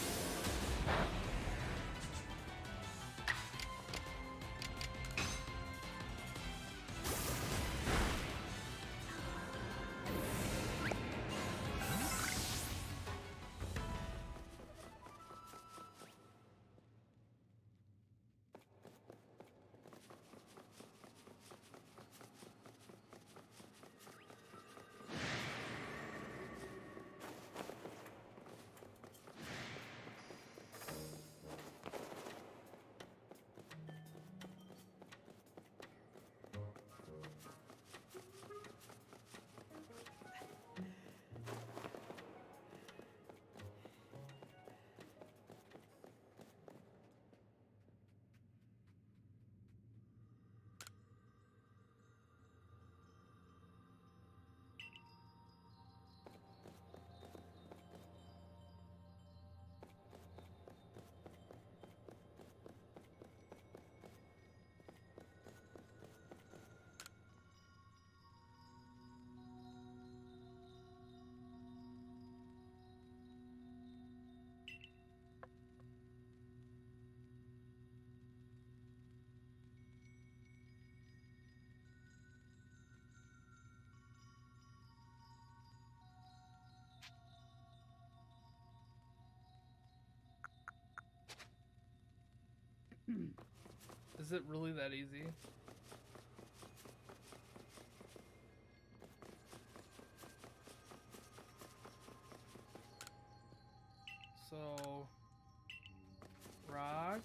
Is it really that easy? So, rock,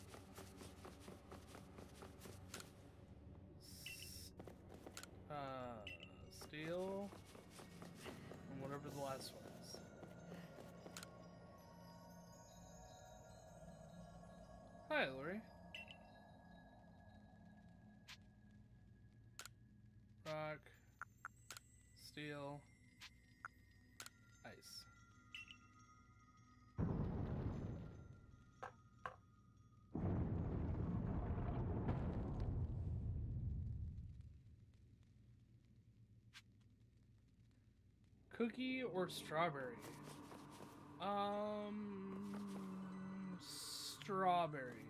s- uh, steel, and whatever the last one is. Hi, Lori. Rock, steel, ice. Cookie or strawberry? Um, strawberry.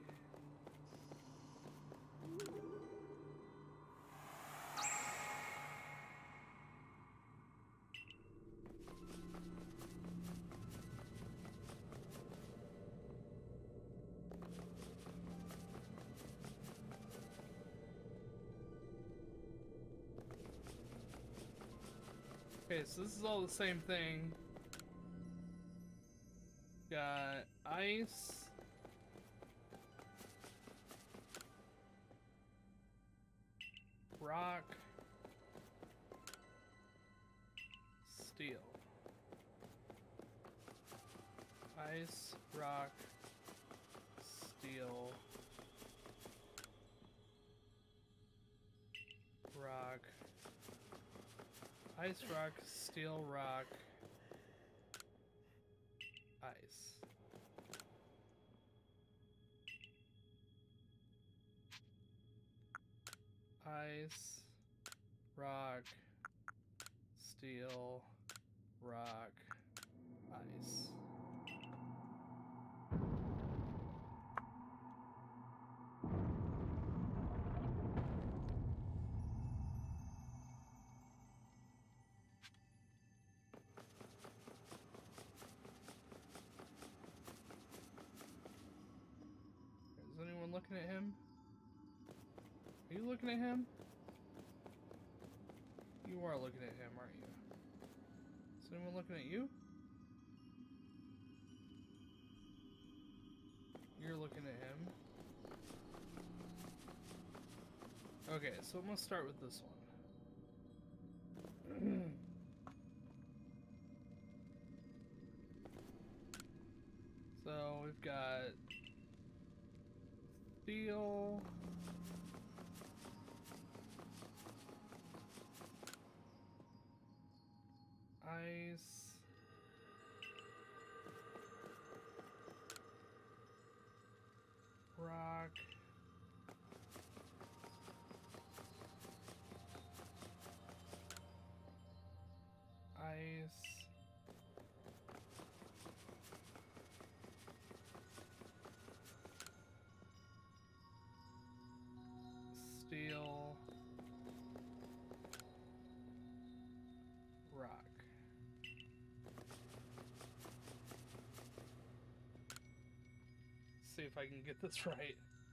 Okay, so this is all the same thing. Got ice. Rock. Steel. Ice, rock, steel. Rock. Ice, rock, steel, rock, ice. Ice, rock, steel, rock, ice. Is anyone looking at him? Are you looking at him? You are looking at him, aren't you? Is anyone looking at you? You're looking at him. Okay, so I'm gonna start with this one. So we've got steel, ice, rock, see if I can get this right.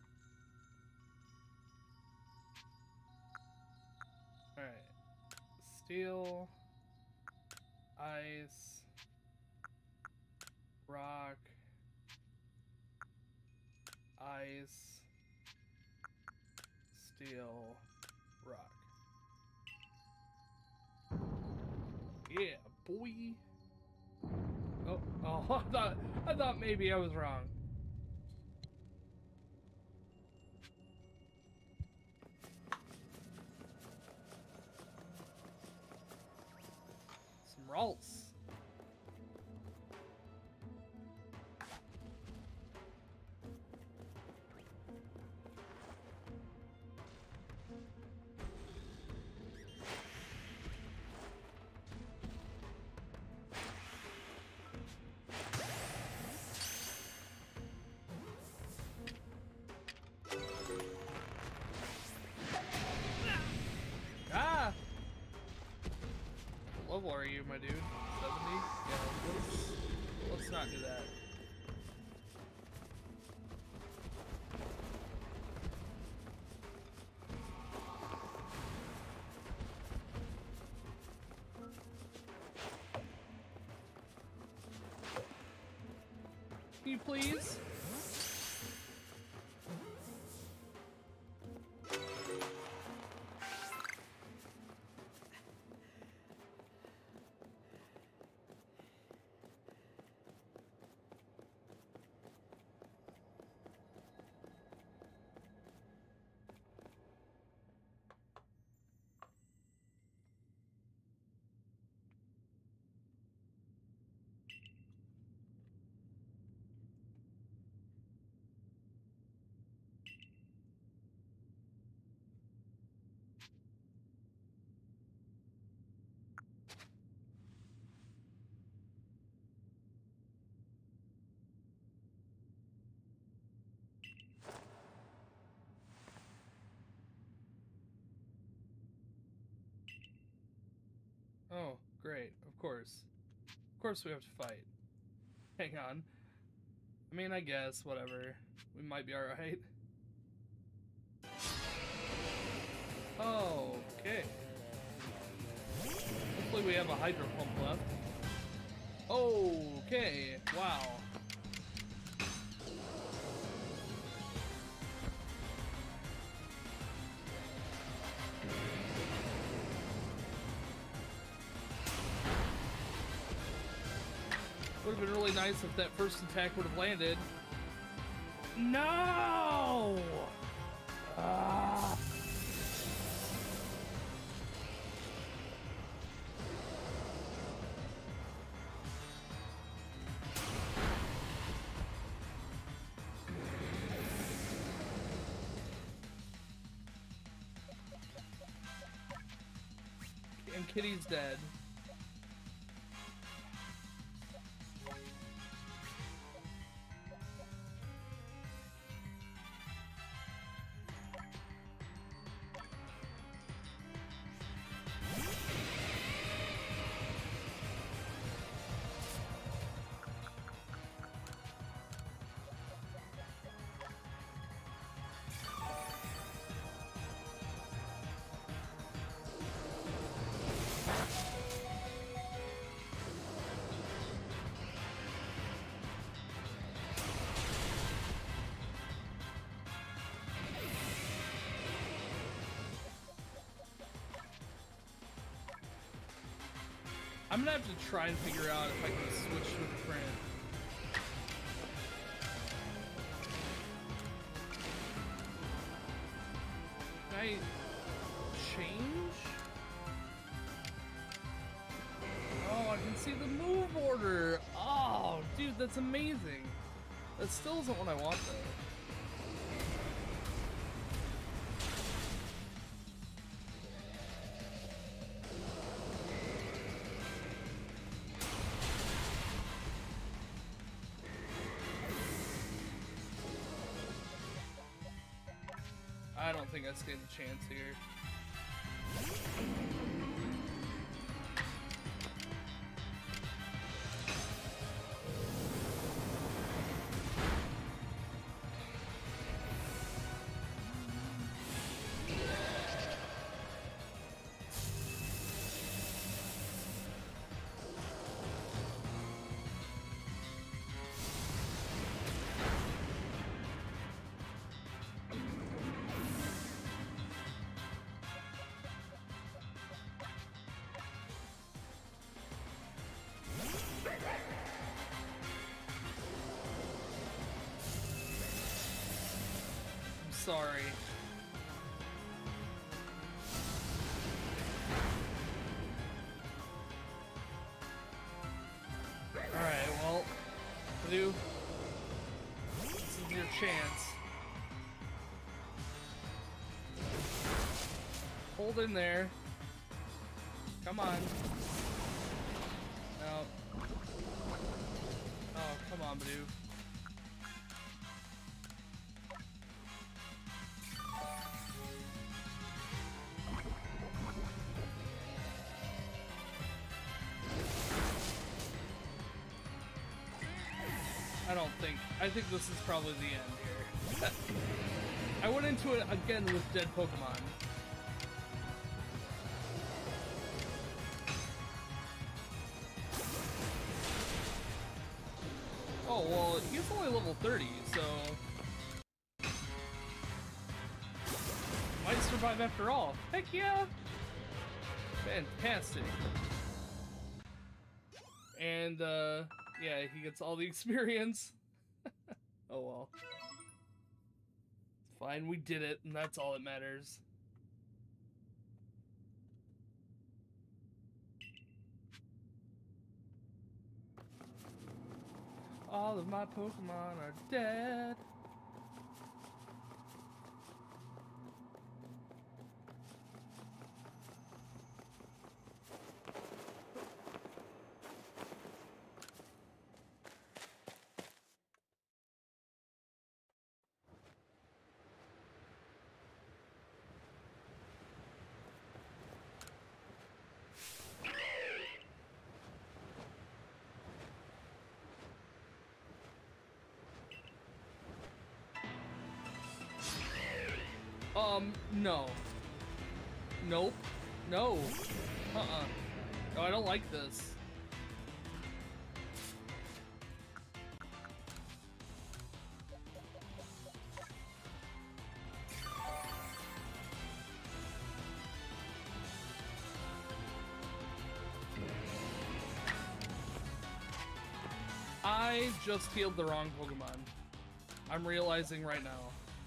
Alright. Steel, ice, rock, ice, steel, rock. Yeah, boy. Oh, oh, I thought, I thought maybe I was wrong. Some Ralts. Ah! What level are you, my dude? seventy? Yeah, let's, let's not do that. Can you please? Oh, great. Of course. Of course we have to fight. Hang on. I mean, I guess, whatever. We might be alright. Oh, okay. Hopefully we have a hydro pump left. Okay, wow. Would have been really nice if that first attack would have landed. No! Ah. And Kitty's dead. I'm gonna have to try and figure out if I can switch to the print. Can I change? Oh, I can see the move order. Oh, dude, that's amazing. That still isn't what I want, though. I don't think I stand a chance here. sorry. Alright, well, Purdue, this is your chance. Hold in there. Come on. No. Oh, come on, Purdue. I don't think. I think this is probably the end here. I went into it again with dead Pokemon. Oh, well, he's only level thirty, so... might survive after all. Heck yeah! Fantastic. And, uh... yeah, he gets all the experience. Oh well. It's fine, we did it, and that's all that matters. All of my Pokemon are dead. Um, no. Nope. No. Uh-uh. No, I don't like this. I just healed the wrong Pokemon. I'm realizing right now.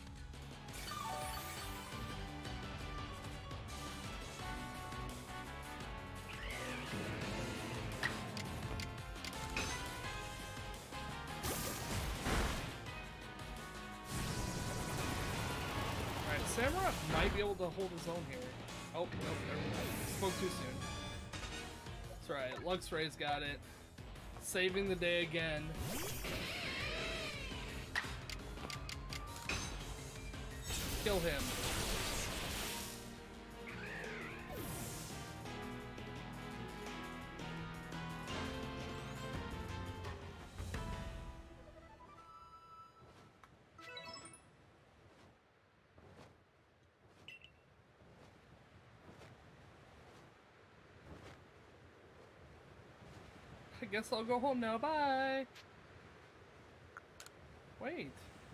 Samurott might be able to hold his own here. Oh, nope, never mind. Spoke too soon. That's right, Luxray's got it. Saving the day again. Kill him. I guess I'll go home now. Bye. Wait.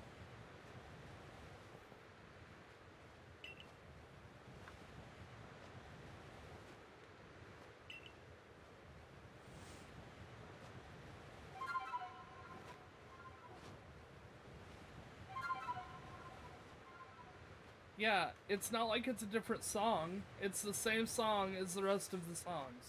Yeah, it's not like it's a different song. It's the same song as the rest of the songs.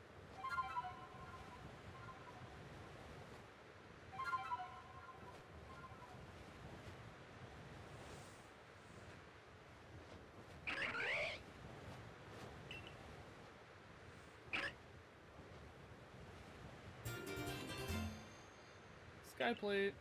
Skyplate.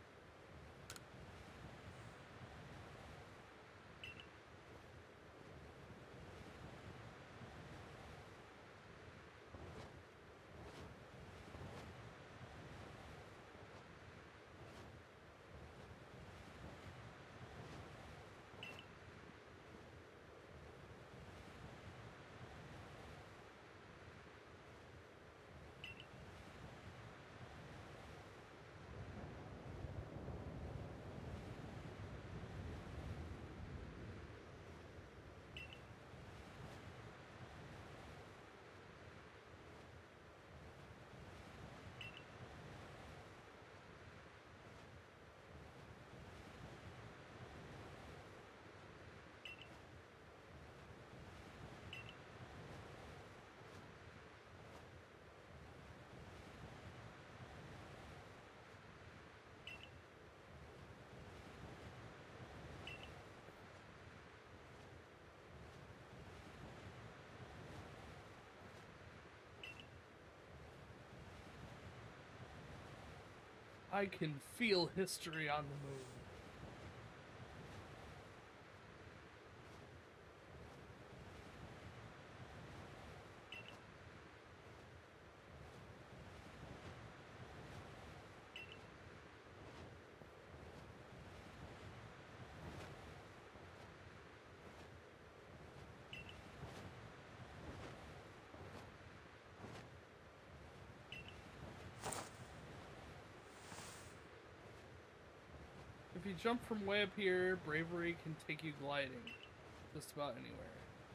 I can feel history on the moon. If you jump from way up here, bravery can take you gliding. Just about anywhere.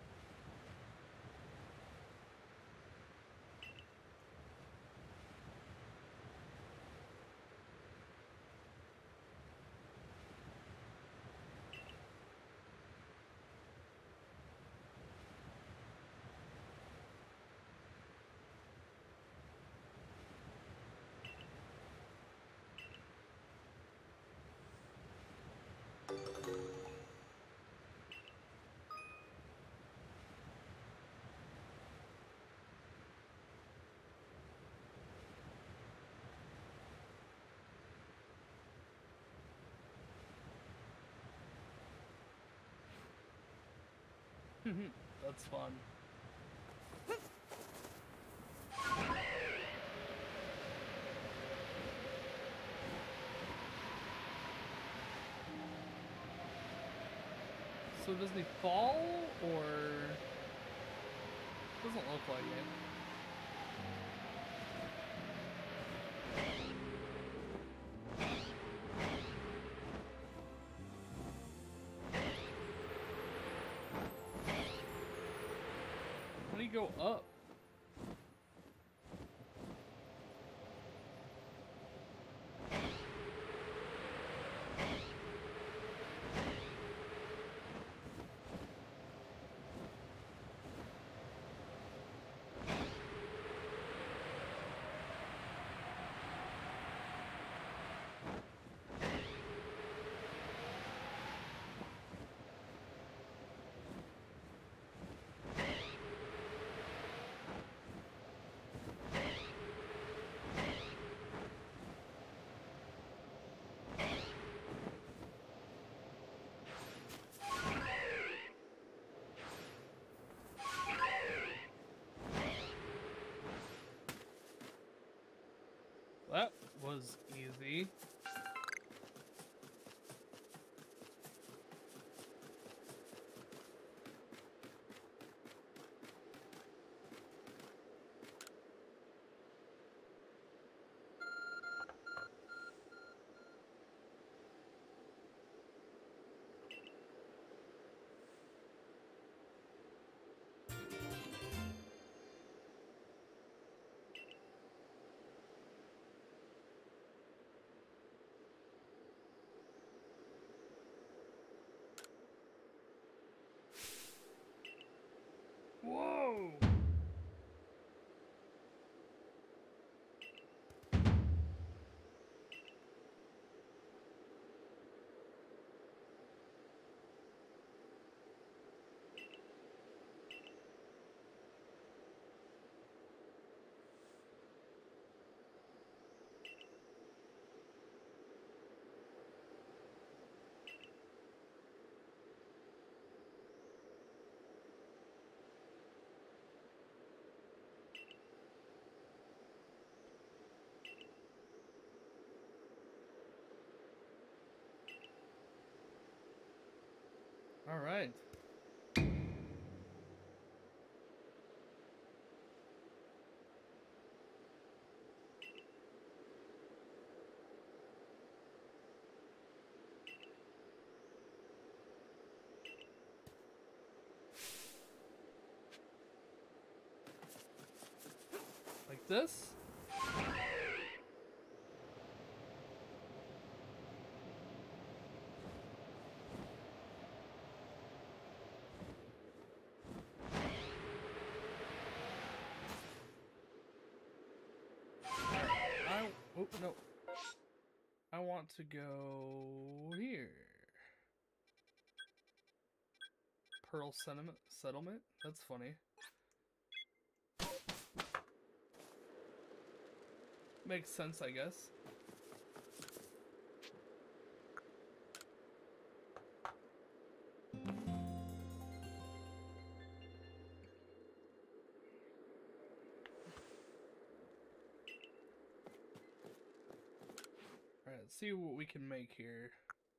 That's fun. So does he fall, or doesn't look like it? How do you go up? That was easy. Whoa! All right. Like this? I, oh, no. I want to go here. Pearl Settlement? Settlement? That's funny. Makes sense, I guess. see what we can make here.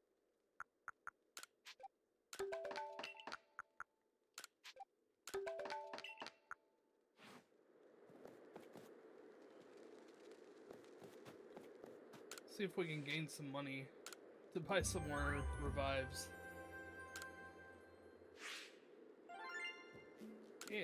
See if we can gain some money to buy some more revives. Yeah.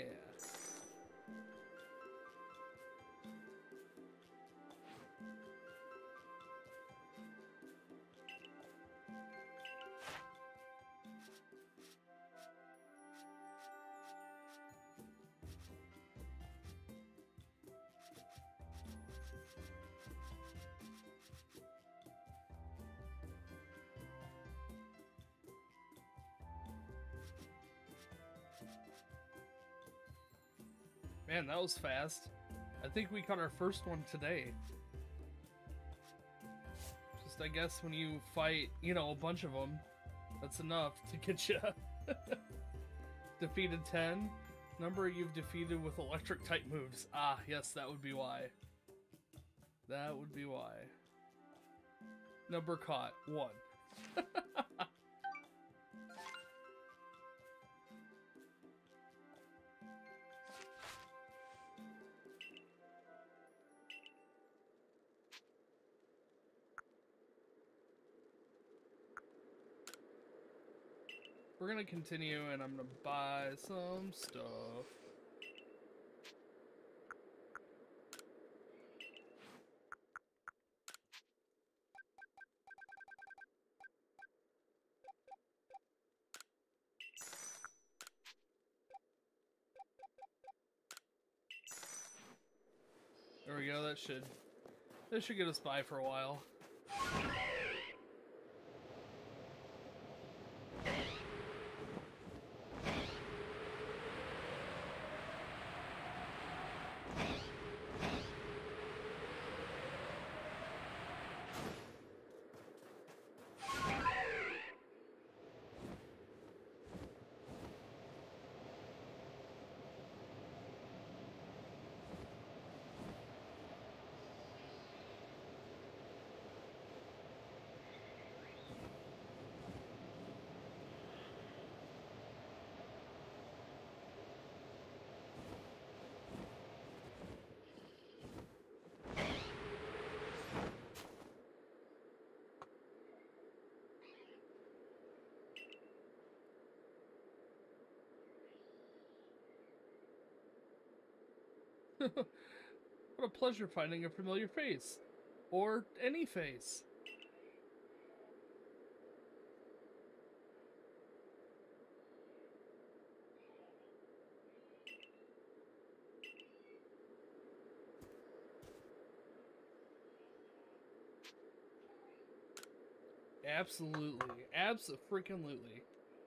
Man, that was fast. I think we caught our first one today. Just, I guess, when you fight, you know, a bunch of them, that's enough to get you. Defeated ten. Number you've defeated with electric type moves. Ah, yes, that would be why. That would be why. Number caught. One. We're gonna continue, and I'm gonna buy some stuff. There we go. That should that should get us by for a while. What a pleasure finding a familiar face. Or any face. Absolutely. Abso-freaking-lutely.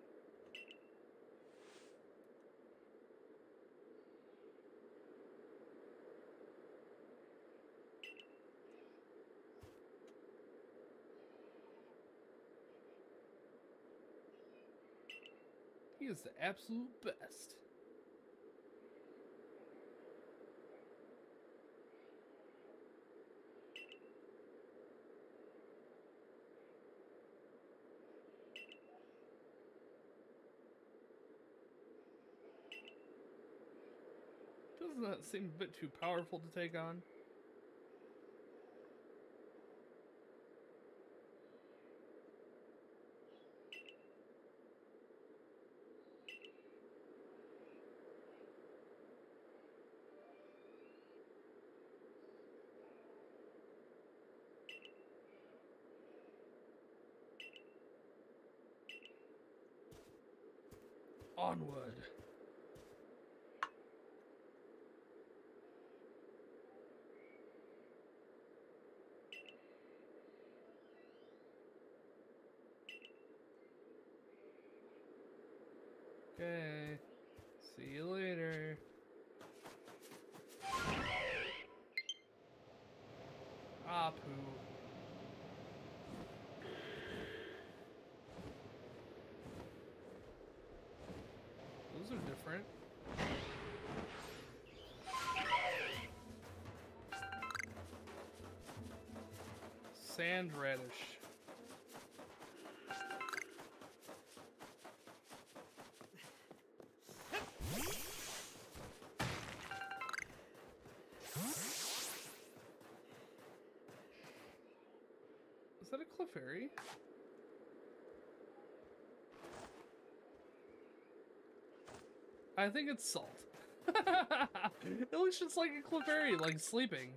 He is the absolute best. Doesn't that seem a bit too powerful to take on? Onward. Okay. See you later. Ah, poo. Those are different. Sand radish. Is that a Clefairy? I think it's salt. It looks just like a Clefairy, like sleeping.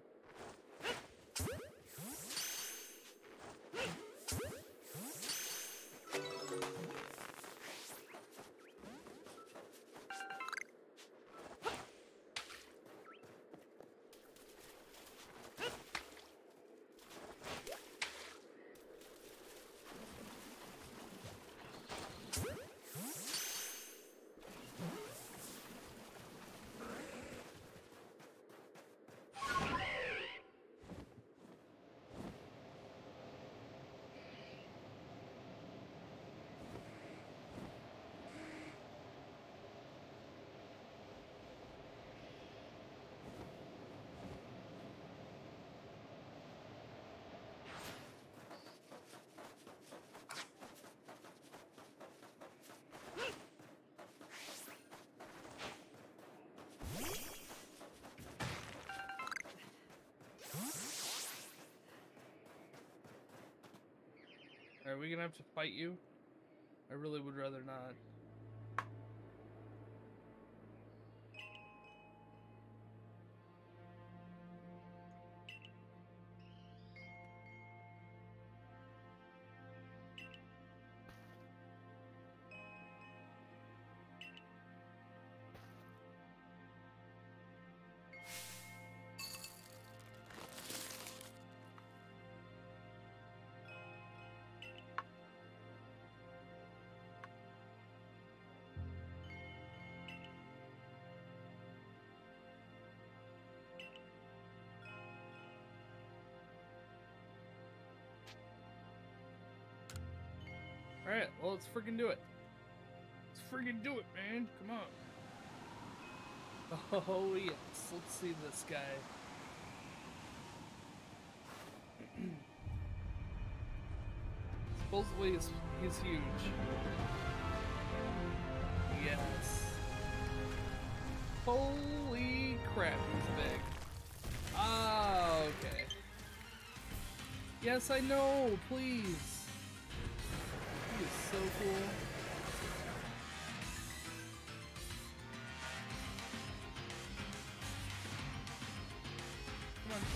Are we gonna have to fight you? I really would rather not. Alright, well, let's freaking do it. Let's freaking do it, man. Come on. Oh, yes. Let's see this guy. Supposedly, he's, he's huge. Yes. Holy crap, he's big. Ah, okay. Yes, I know. Please. He is so cool. Come on.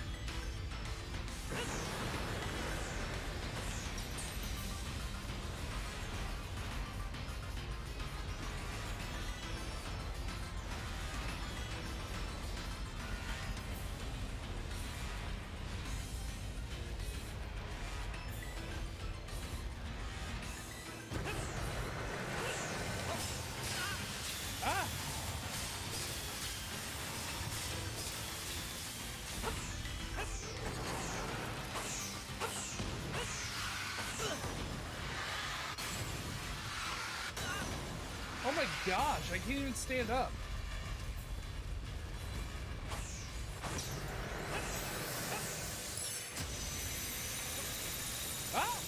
Oh my gosh, I can't even stand up. Ah!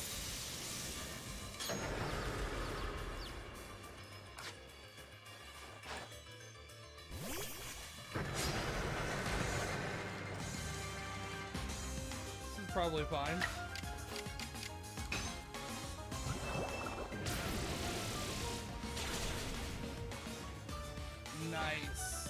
This is probably fine. Nice.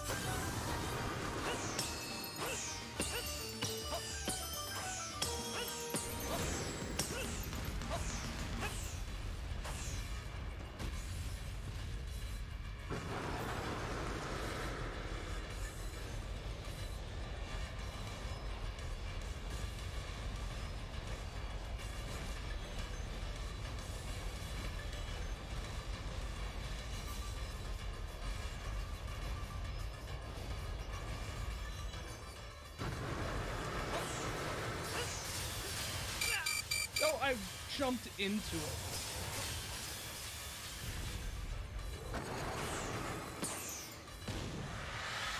Oh, I jumped into it.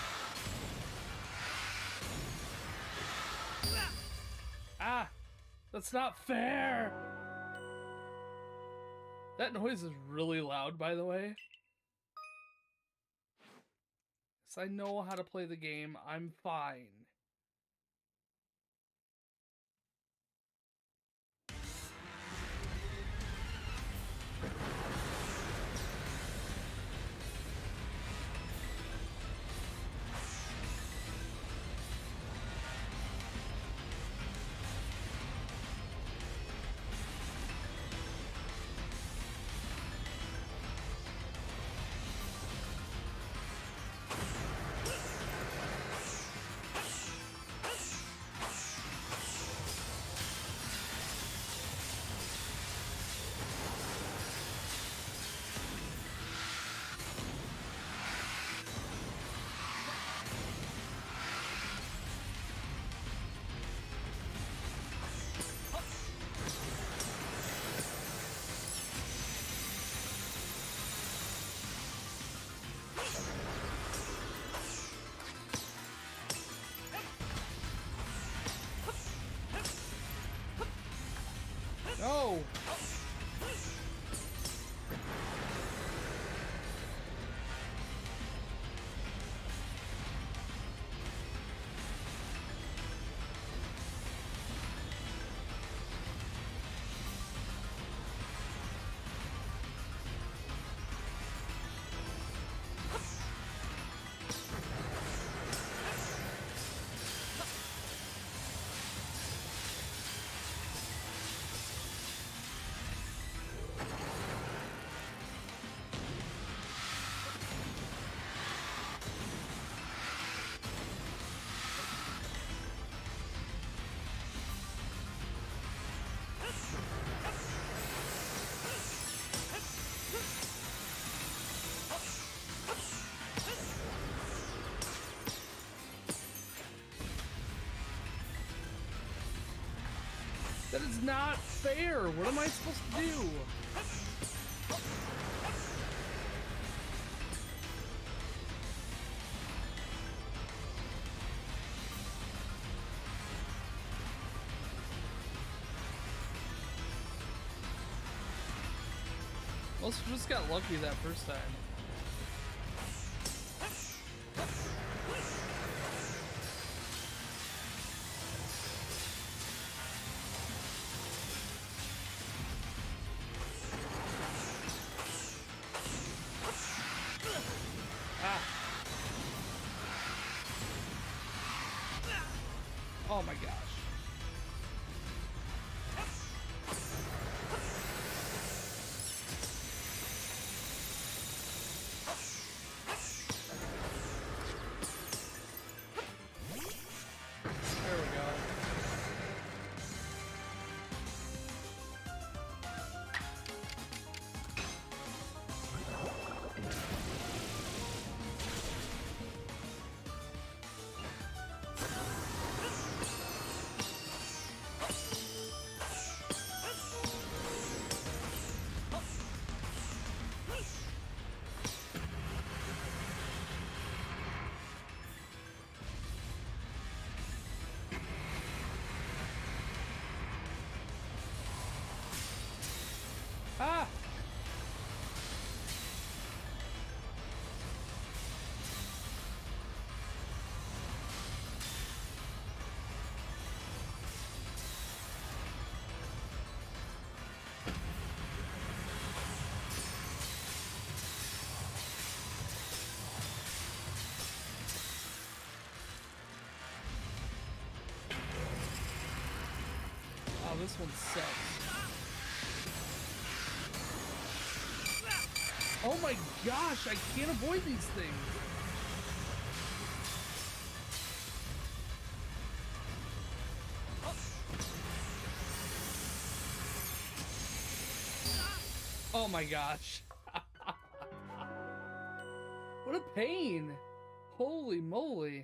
Ah, the That's not fair! That noise is really loud, by the way. So I know how to play the game. I'm fine. No! That is not fair! What am I supposed to do? Must have just got lucky that first time. Oh my gosh. There we go. Ah! Oh, this one sucks. Oh my gosh, I can't avoid these things. Oh my gosh. What a pain. Holy moly.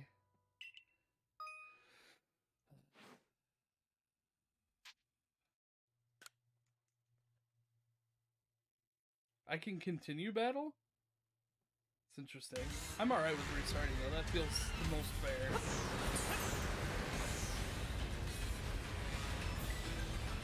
I can continue battle? It's interesting. I'm alright with restarting though, that feels the most fair.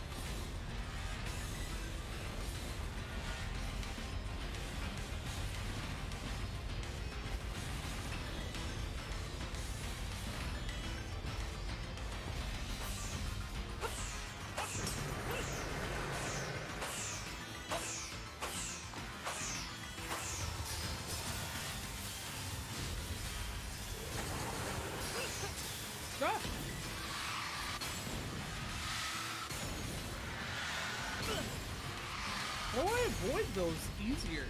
How do I avoid those easier?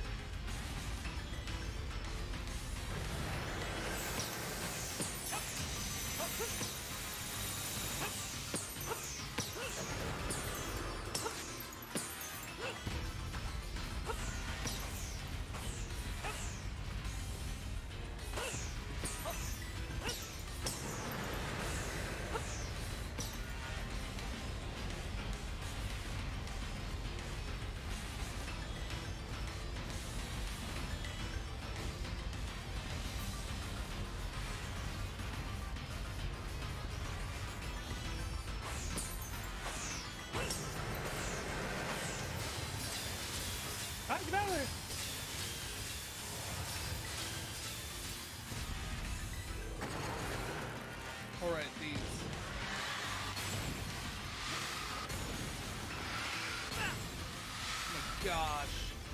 Get out of there! Alright, these. Oh my gosh.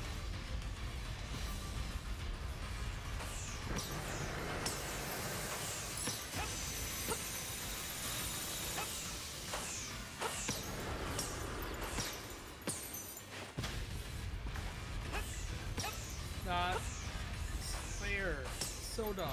Not fair. So dumb.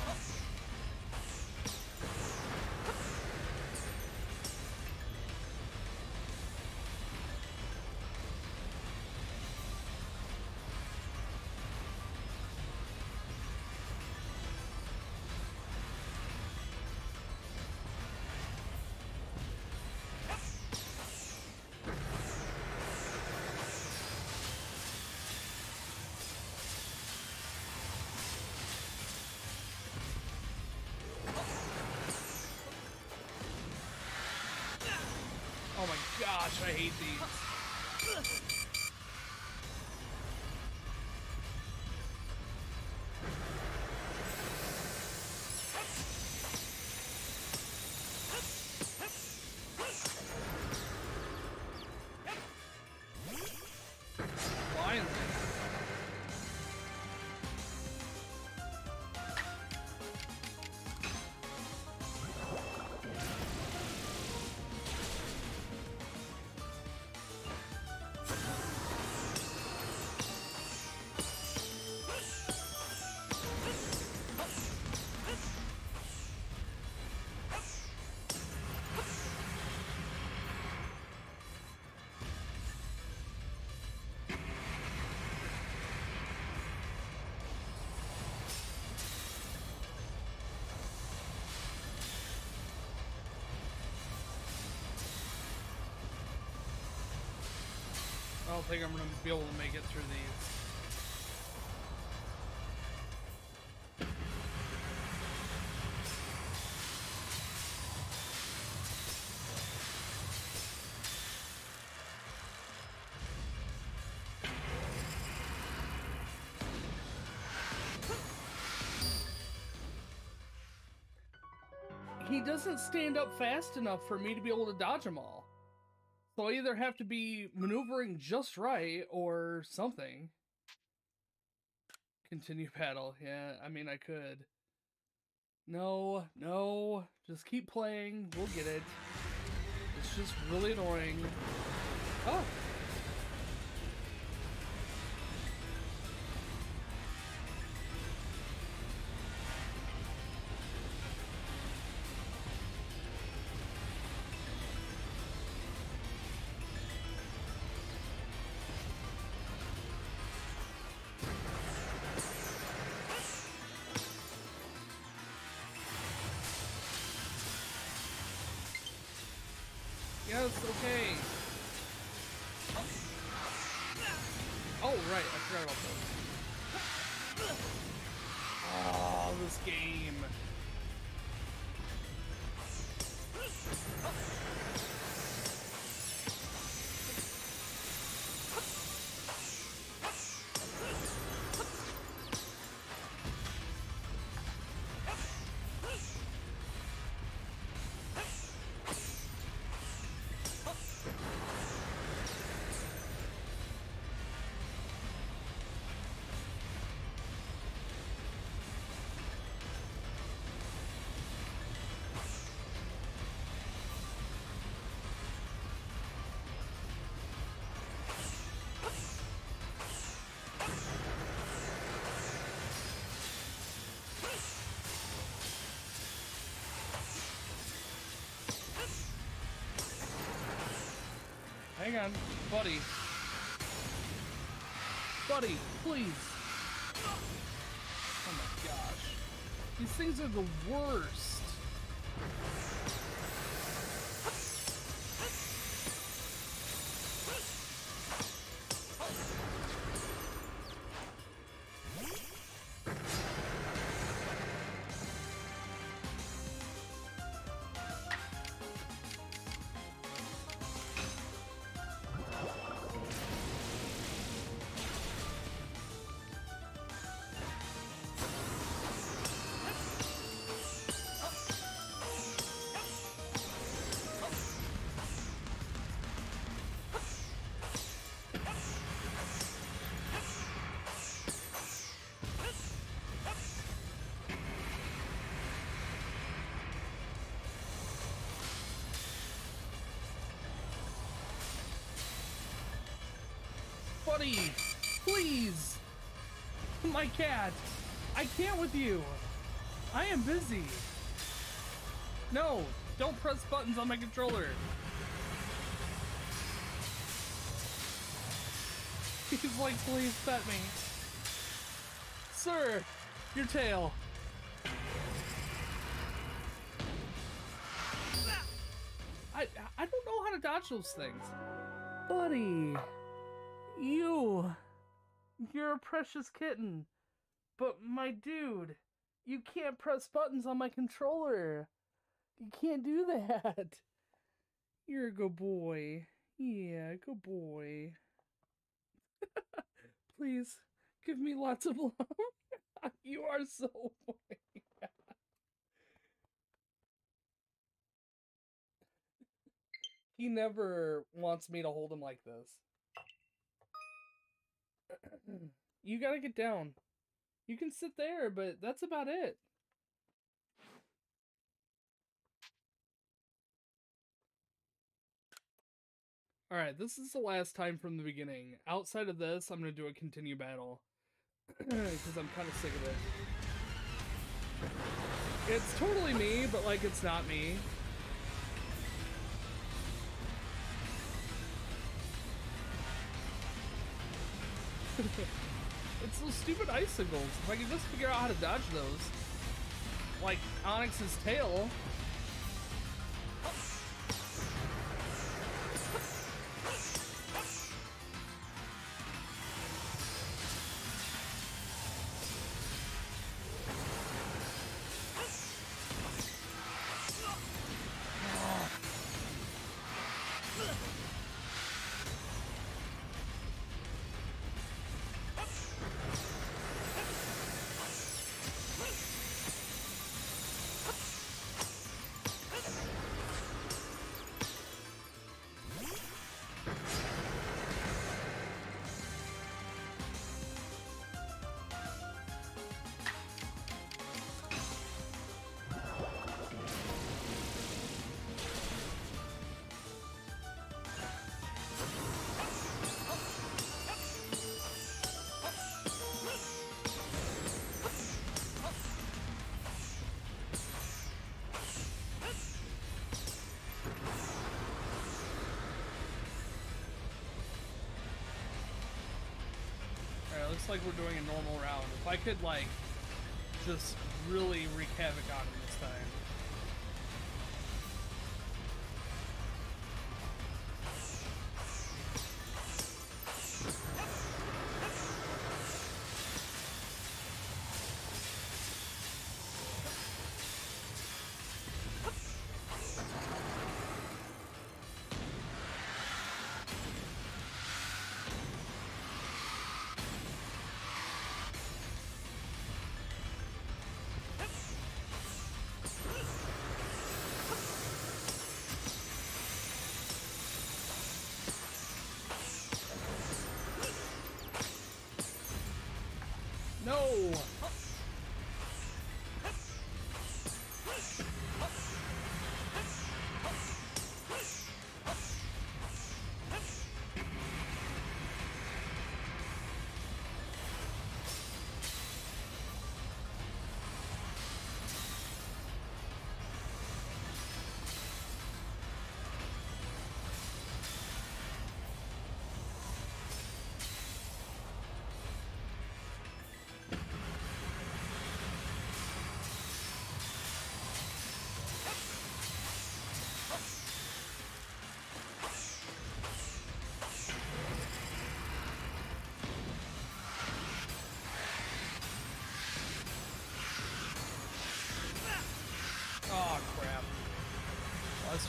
Oh my gosh, I hate these. Finally. I don't think I'm going to be able to make it through these. He doesn't stand up fast enough for me to be able to dodge them all. So I either have to be maneuvering just right or something. Continue battle. Yeah, I mean, I could. No, no. Just keep playing. We'll get it. It's just really annoying. Oh. Yes, okay. Oh, right, I forgot about those. Oh, this game. can. Buddy. Buddy, please. Oh my gosh. These things are the worst. Buddy, please! My cat! I can't with you! I am busy! No! Don't press buttons on my controller! He's like, please pet me. Sir! Your tail! I, I don't know how to dodge those things. Buddy! You, you're a precious kitten, but my dude, you can't press buttons on my controller. You can't do that. You're a good boy. Yeah, good boy. Please, give me lots of love. You are so funny. He never wants me to hold him like this. You gotta get down. You can sit there, but that's about it. Alright, this is the last time from the beginning. Outside of this, I'm gonna do a continue battle. Because I'm kind of sick of it. It's totally me, but like it's not me. It's those stupid icicles. If I could just figure out how to dodge those. Like Onyx's tail. Looks like we're doing a normal round. If I could, like, just really wreak havoc on him this time.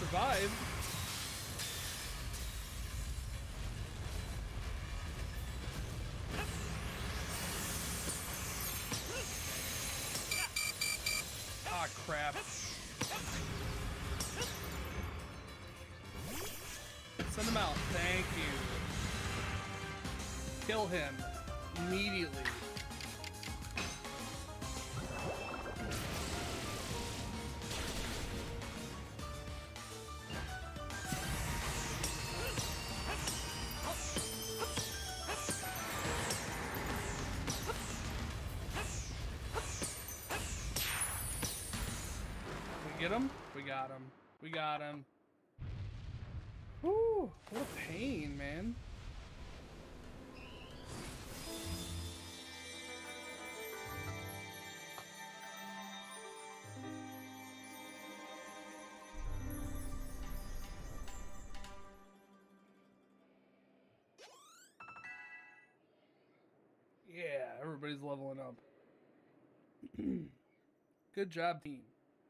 survived. Ah, crap. Send him out. Thank you. Kill him immediately. Get him? We got him. We got him. Whew, what a pain, man. Yeah, everybody's leveling up. Good job, team.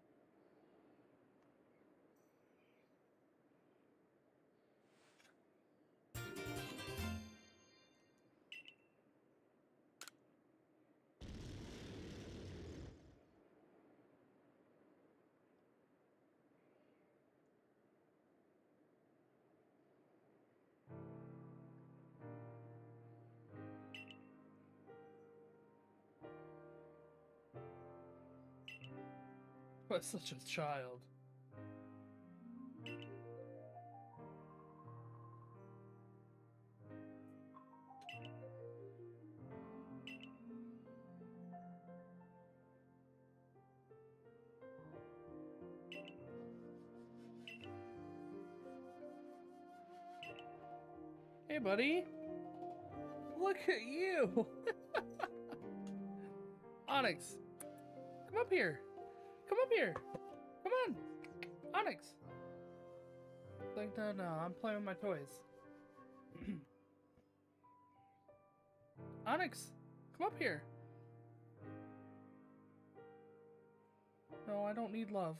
What such a child. Hey, buddy. Look at you. Onyx, come up here. Come up here. Come on. Onyx. Like, no, no, I'm playing with my toys. Onyx, come up here. No, I don't need love.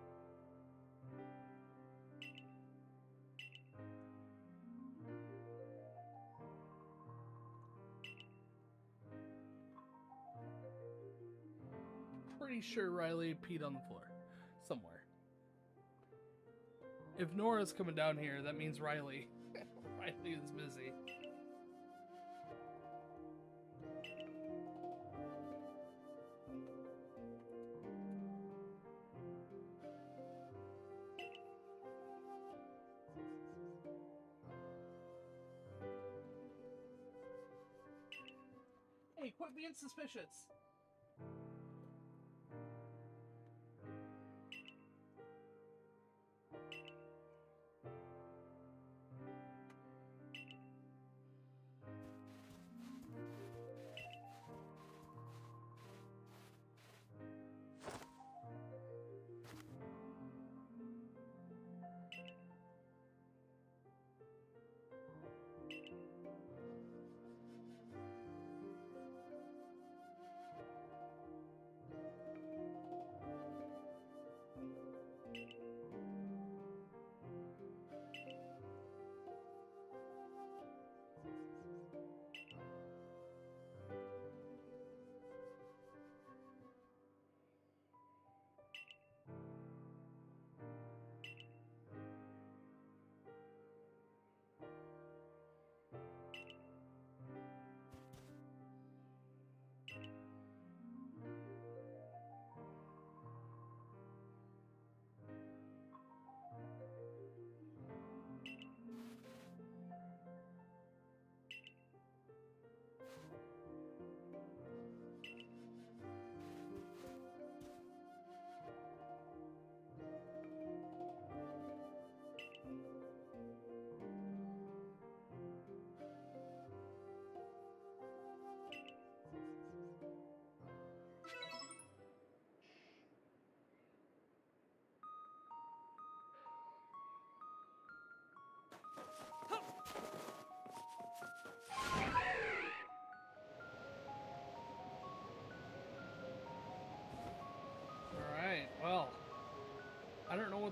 Pretty sure Riley peed on the floor somewhere. If Nora's coming down here, that means Riley. Riley is busy. Hey, quit being suspicious.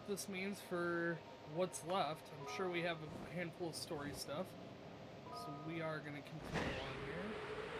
this means for what's left. I'm sure we have a handful of story stuff. So we are going to continue on here.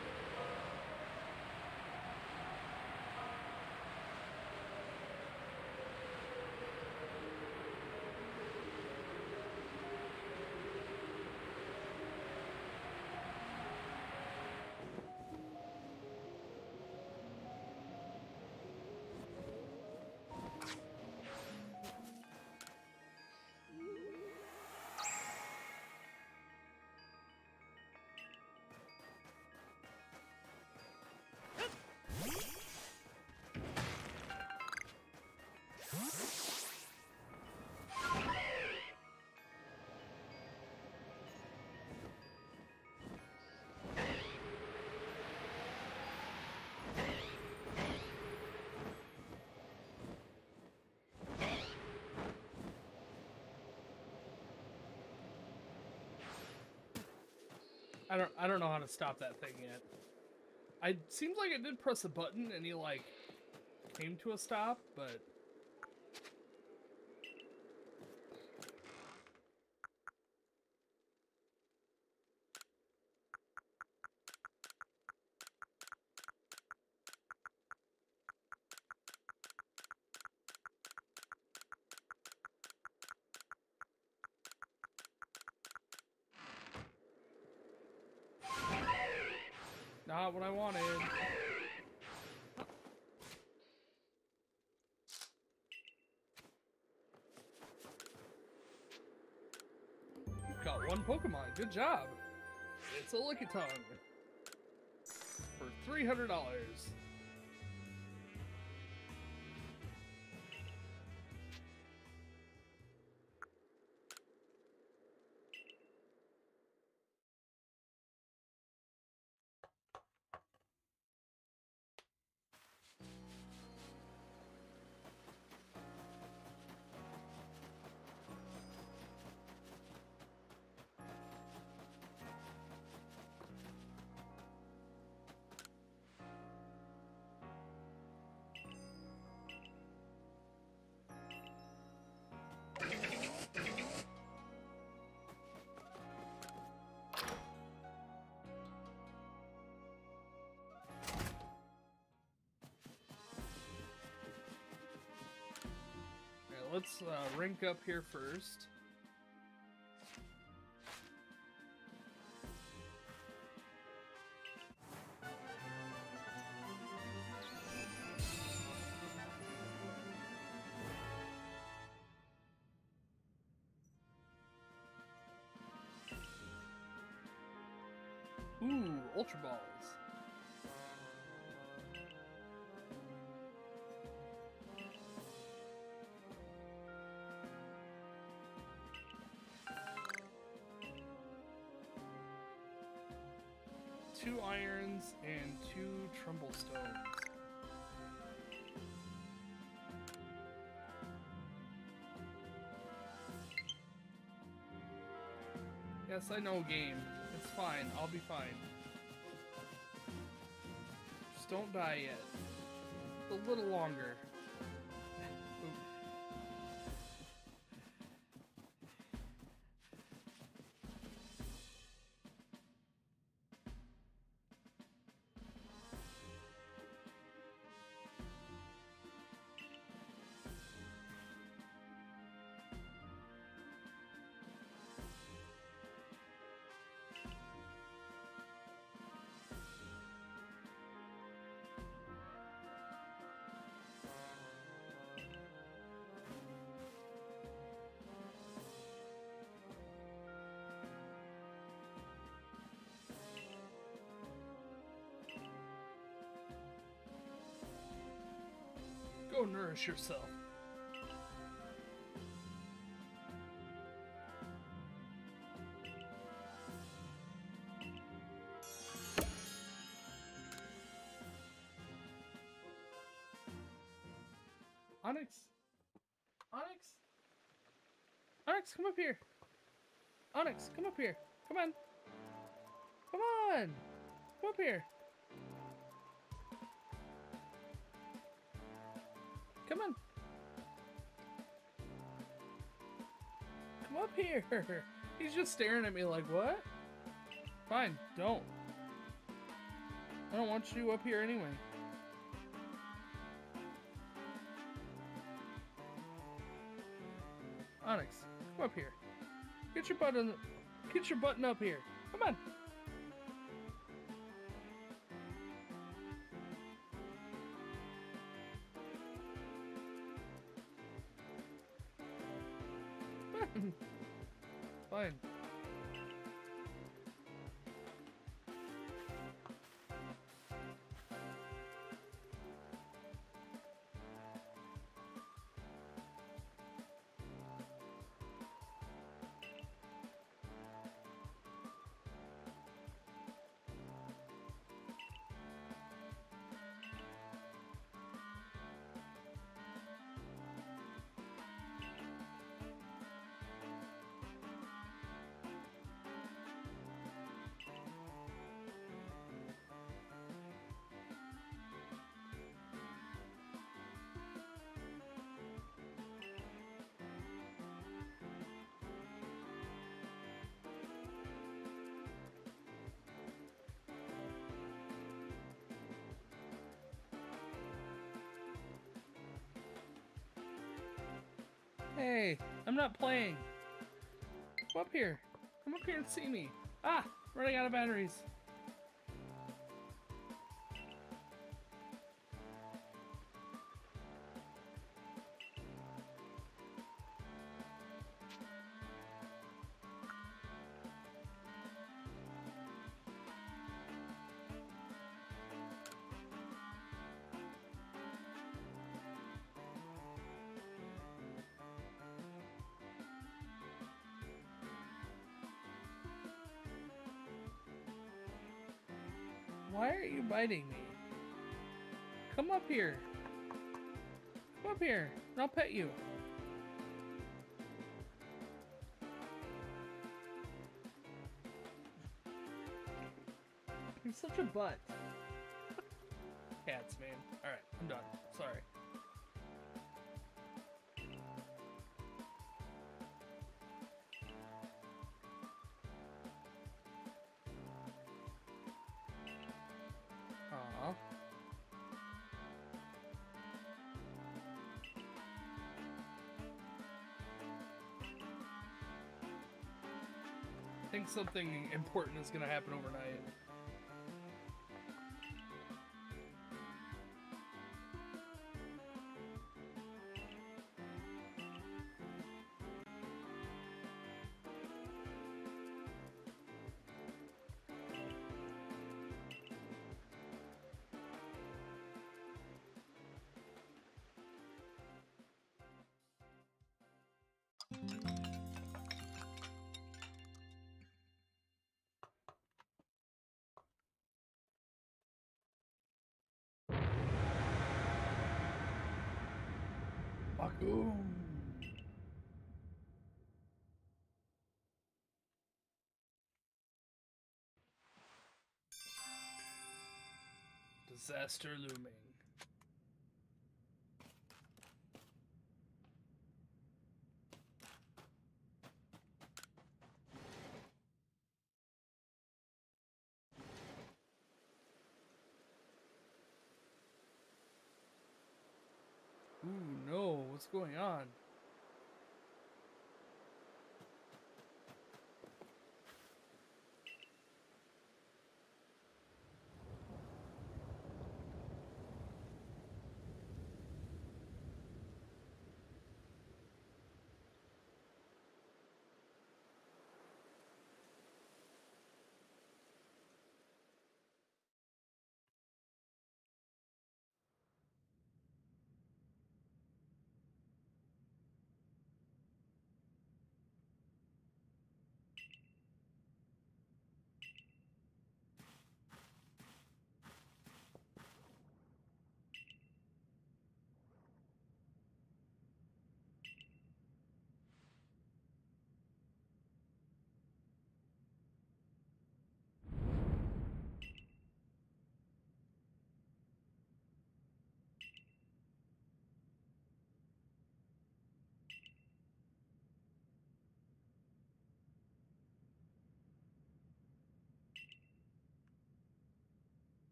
I don't I don't know how to stop that thing yet. I seems like I did press a button and he like came to a stop, but not what I wanted. You've got one Pokemon. Good job. It's a Lickitung. For three hundred dollars. Let's uh, rank up here first. Ooh, Ultra Balls. Two irons and two trumble stones. Yes, I know game. It's fine. I'll be fine. Just don't die yet. A little longer. Ooh. Go nourish yourself. Onyx? Onyx? Onyx, come up here. Onyx, come up here. Come on. Come on. Come up here. Come on. Come up here. He's just staring at me like, what? Fine, don't. I don't want you up here anyway. Onyx, come up here. Get your butt in the, get your button up here. Come on. Fine. Hey, I'm not playing. Come up here. Come up here and see me. Ah, running out of batteries. Why are you biting me? Come up here. Come up here, and I'll pet you. You're such a butt. Cats, man. Alright, I'm done. Sorry. Aww. I think something important is gonna happen overnight. Baku. Disaster looming. Ooh, no, what's going on?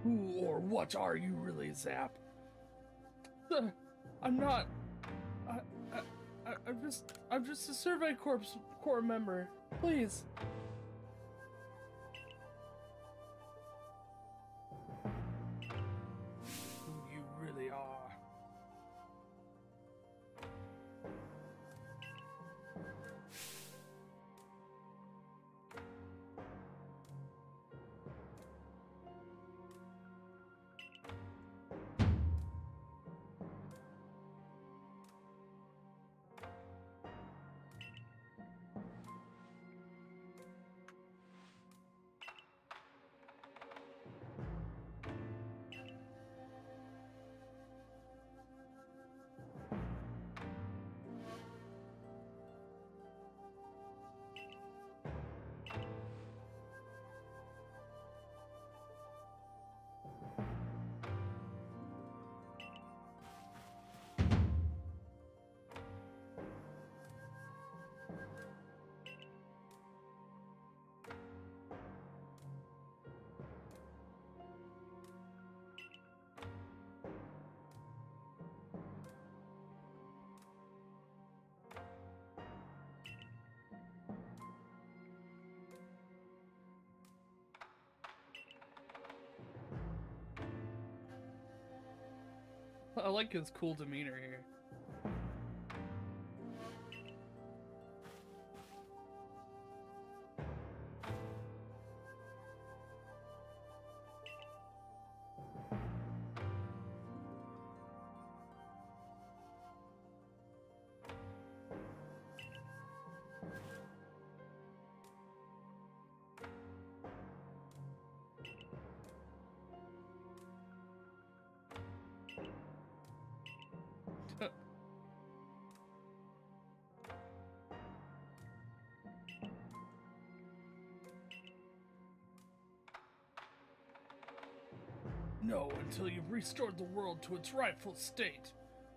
Who or what are you really, Zap? Uh, I'm not. I, I, I, I'm just. I'm just a Survey Corps Corps member. Please. Who you really are. I like his cool demeanor here. No, until you've restored the world to its rightful state.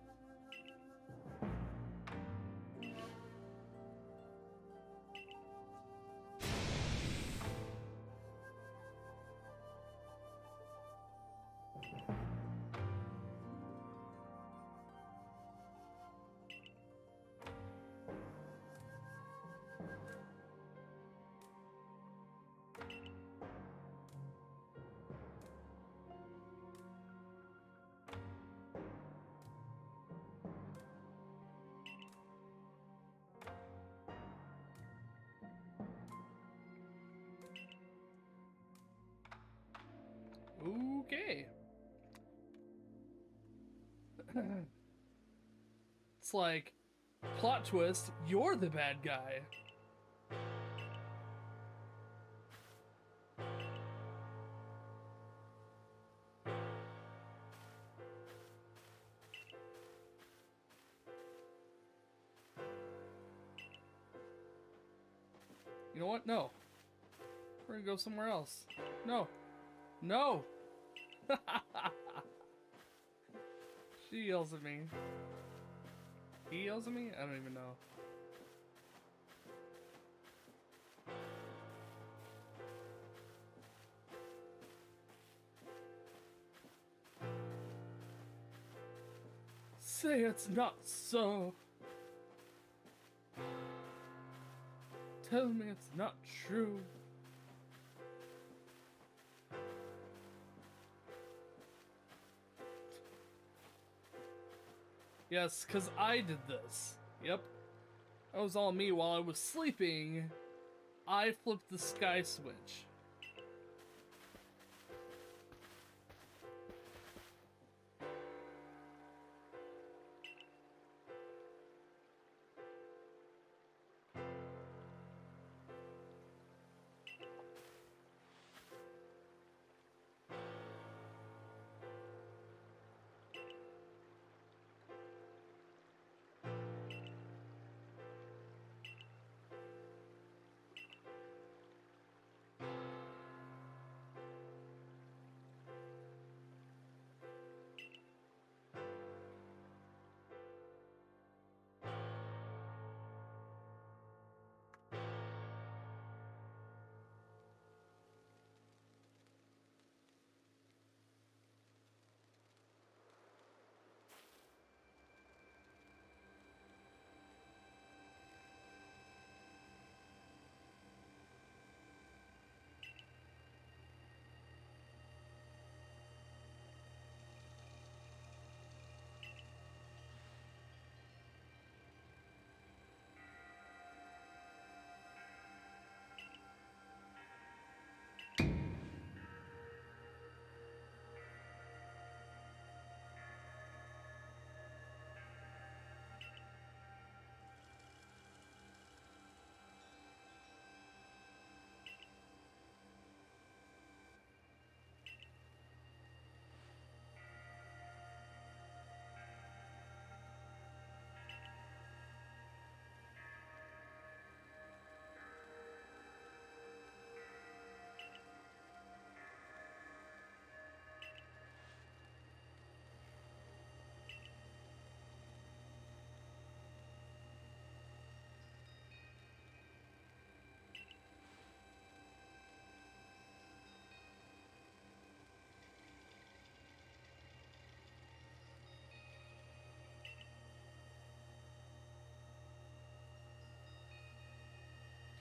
Okay. It's like, plot twist, you're the bad guy. You know what? No. We're gonna go somewhere else. No. No! She yells at me. He yells at me? I don't even know. Say it's not so. Tell me it's not true. Yes, because I did this. Yep. That was all me while I was sleeping. I flipped the sky switch.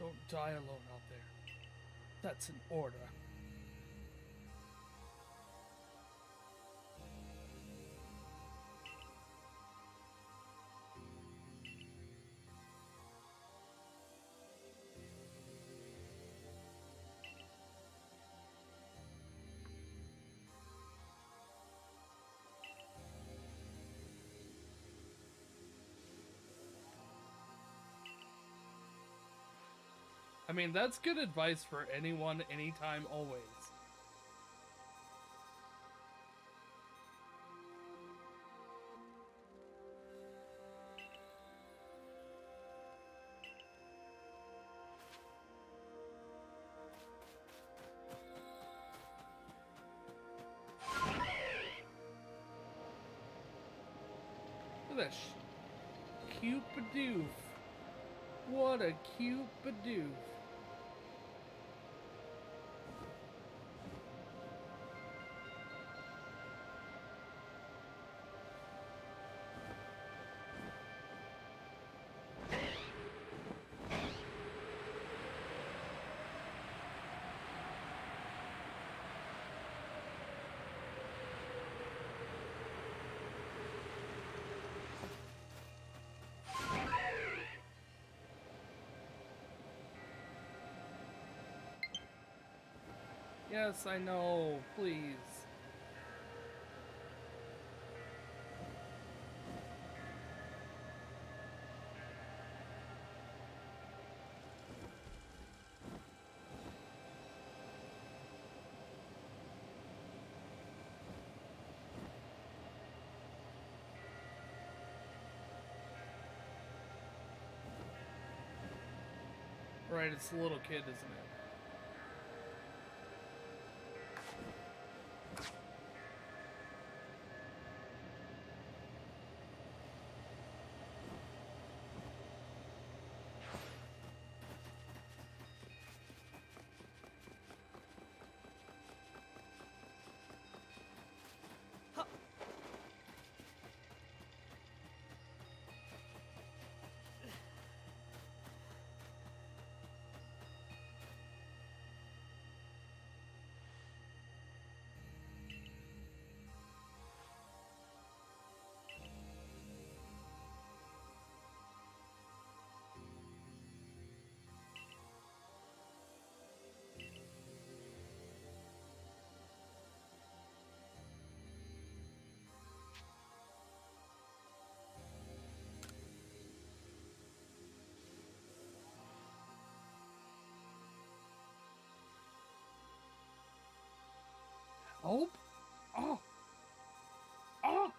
Don't die alone out there. That's an order. I mean, that's good advice for anyone, anytime, always. Look at this. Cupidoof. What a Cupidoof. Yes, I know. Please. Right, it's the little kid, isn't it? Oh! Oh! Oh!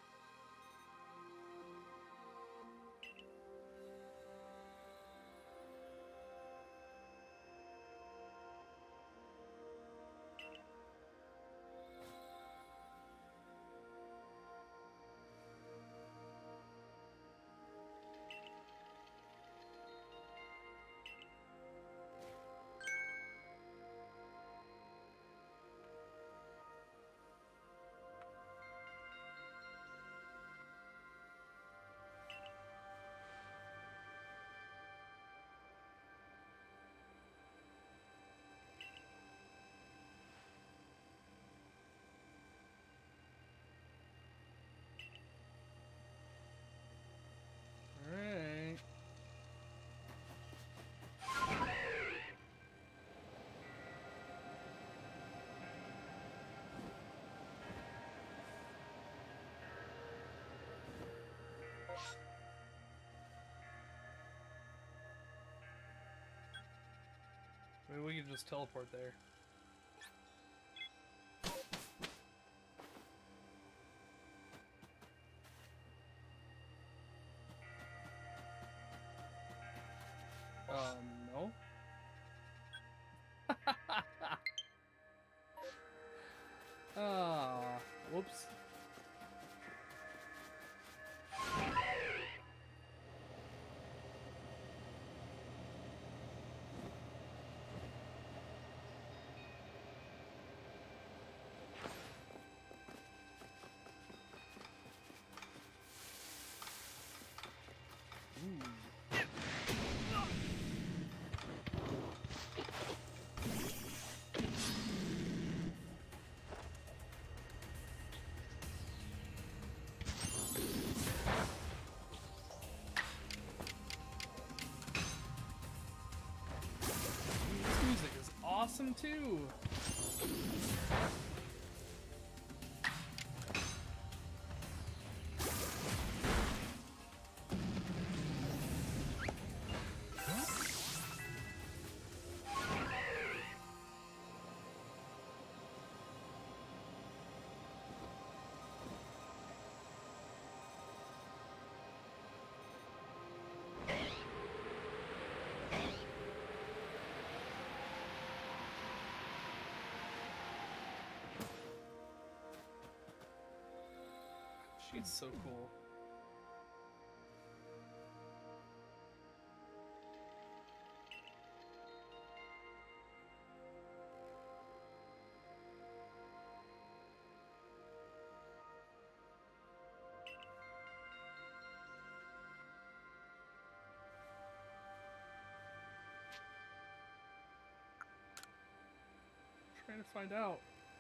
Alright. Maybe we can just teleport there. Um, no? Ah, whoops. Ooh. Season two. She's so cool. Trying to find out.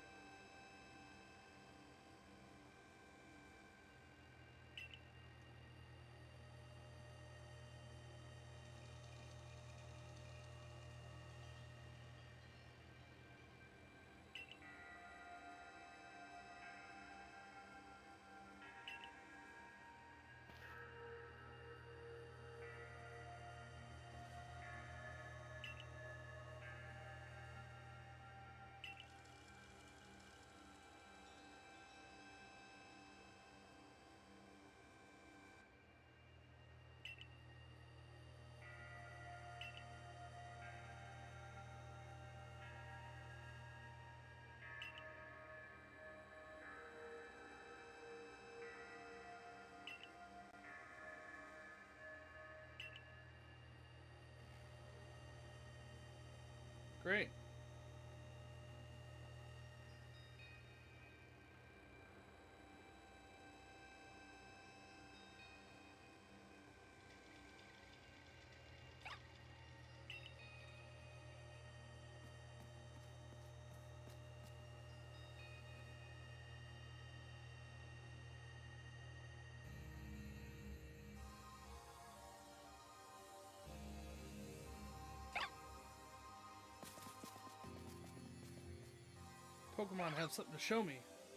Great. Pokemon have something to show me.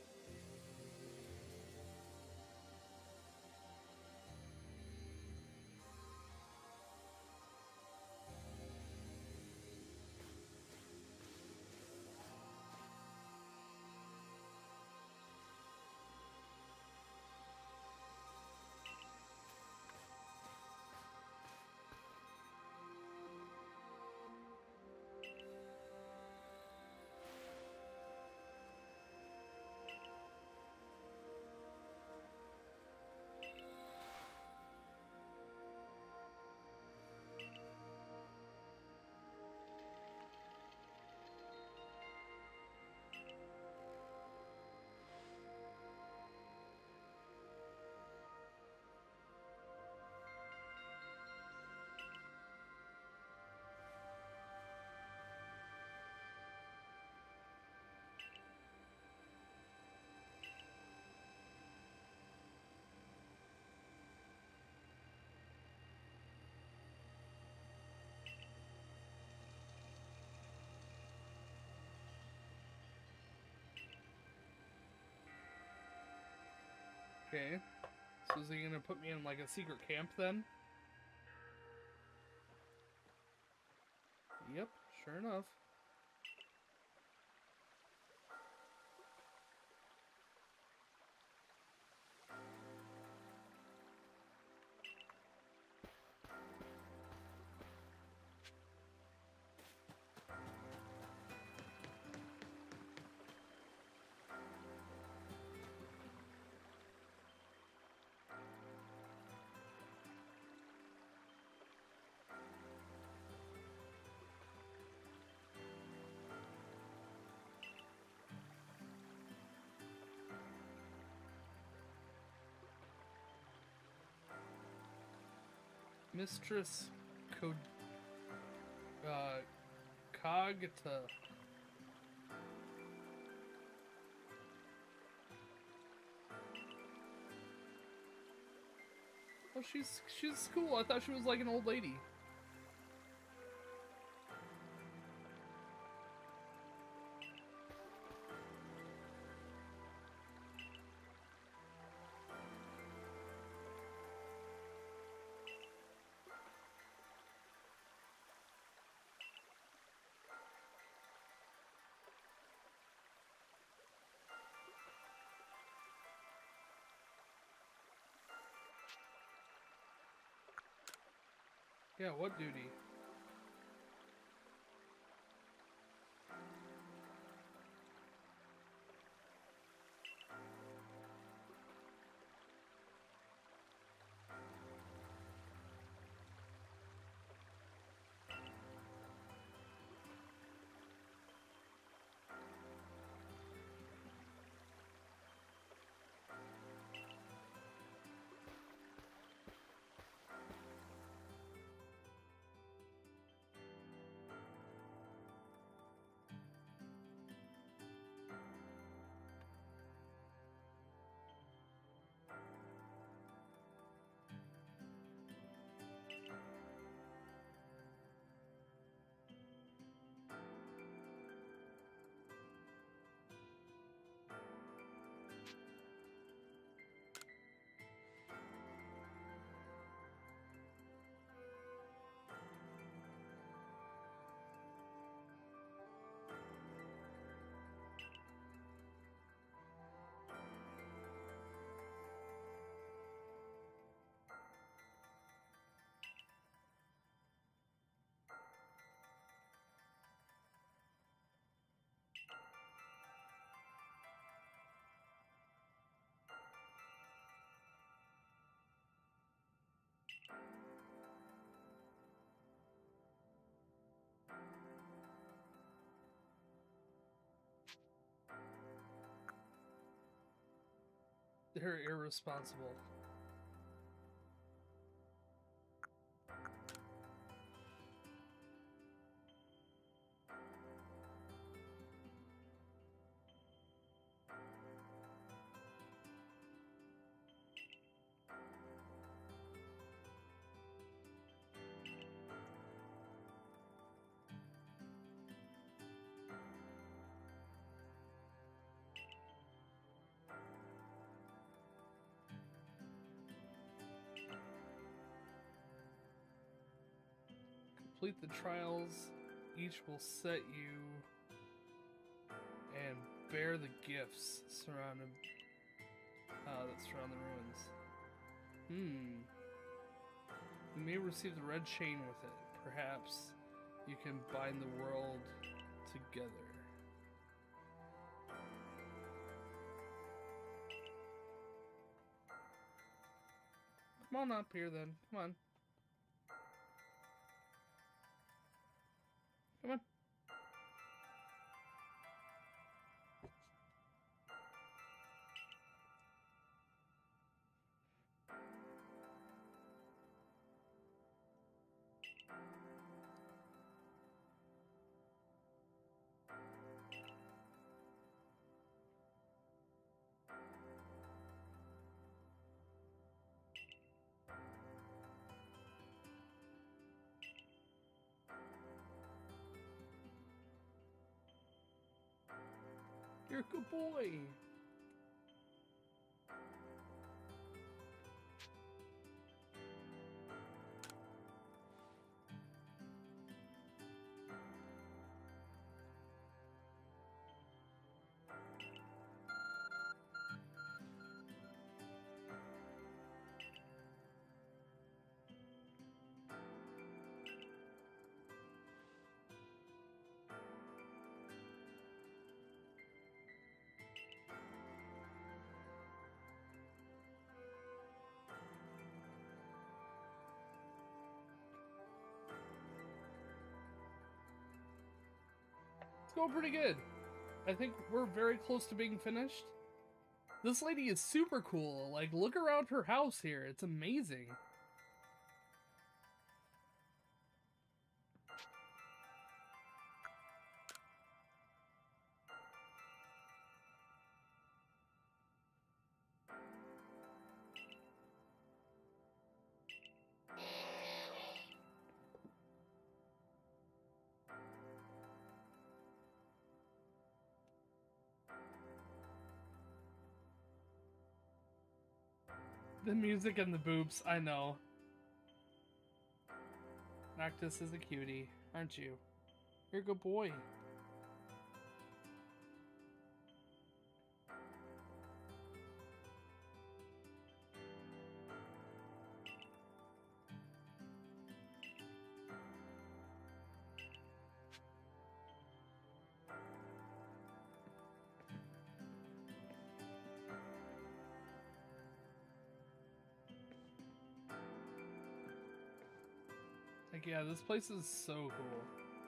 Okay. So is he gonna put me in like a secret camp then? Yep, sure enough. Mistress Ko uh, Kagita. Oh, she's she's cool. I thought she was like an old lady. Yeah, what duty? They're irresponsible. Complete the trials. Each will set you and bear the gifts surrounded uh, that surround the ruins. Hmm. You may receive the red chain with it. Perhaps you can bind the world together. Come on up here then. Come on. Come on. You're a good boy. It's going pretty good. I think we're very close to being finished. This lady is super cool. Like, look around her house here. It's amazing. The music and the boobs, I know. Noctis is a cutie, aren't you? You're a good boy. Like, yeah, this place is so cool.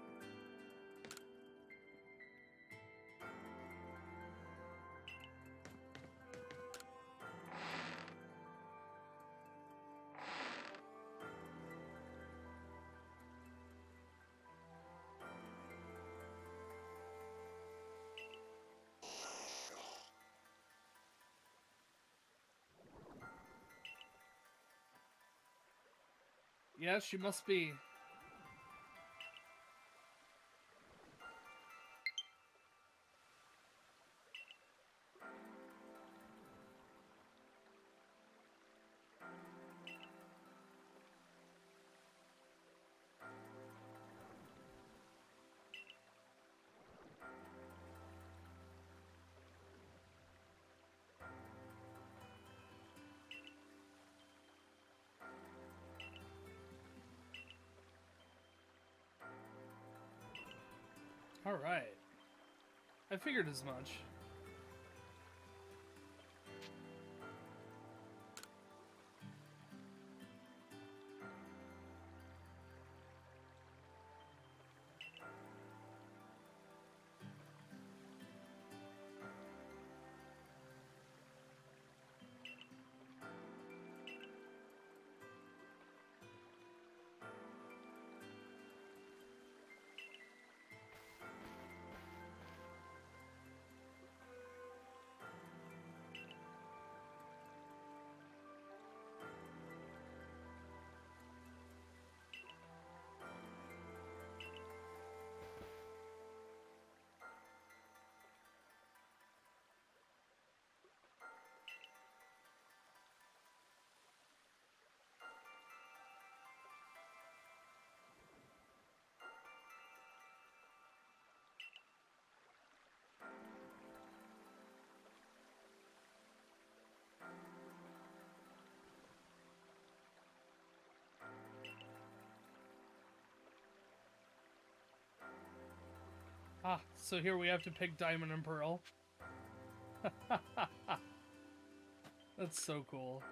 Yeah, she must be. All right. I figured as much. Ah, so here we have to pick Diamond and Pearl. That's so cool.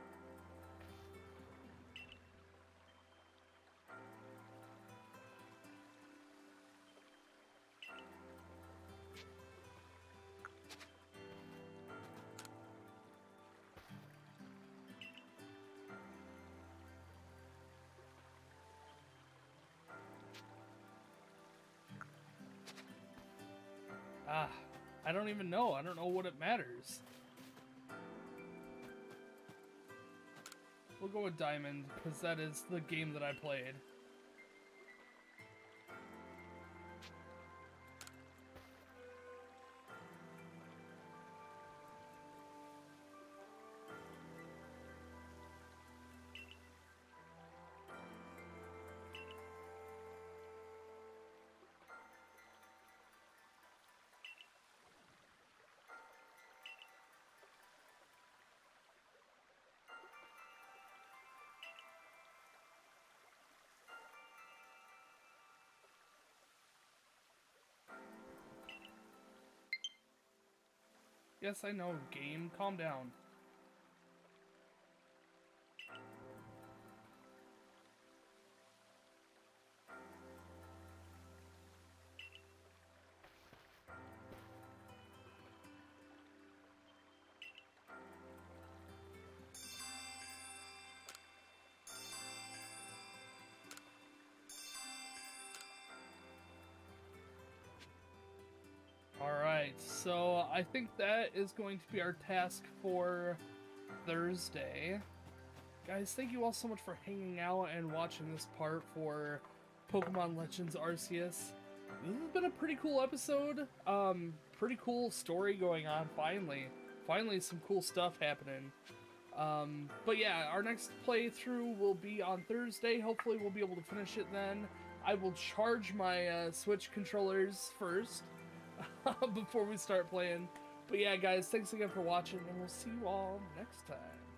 Ah, I don't even know. I don't know what it matters. We'll go with Diamond, because that is the game that I played. Yes, I know, game. Calm down. Alright, so I think that is going to be our task for Thursday. Guys, thank you all so much for hanging out and watching this part for Pokemon Legends Arceus. This has been a pretty cool episode. Um, pretty cool story going on, finally. Finally, some cool stuff happening. Um, but yeah, our next playthrough will be on Thursday. Hopefully we'll be able to finish it then. I will charge my uh, Switch controllers first. Before we start playing. But yeah, guys, thanks again for watching, and we'll see you all next time.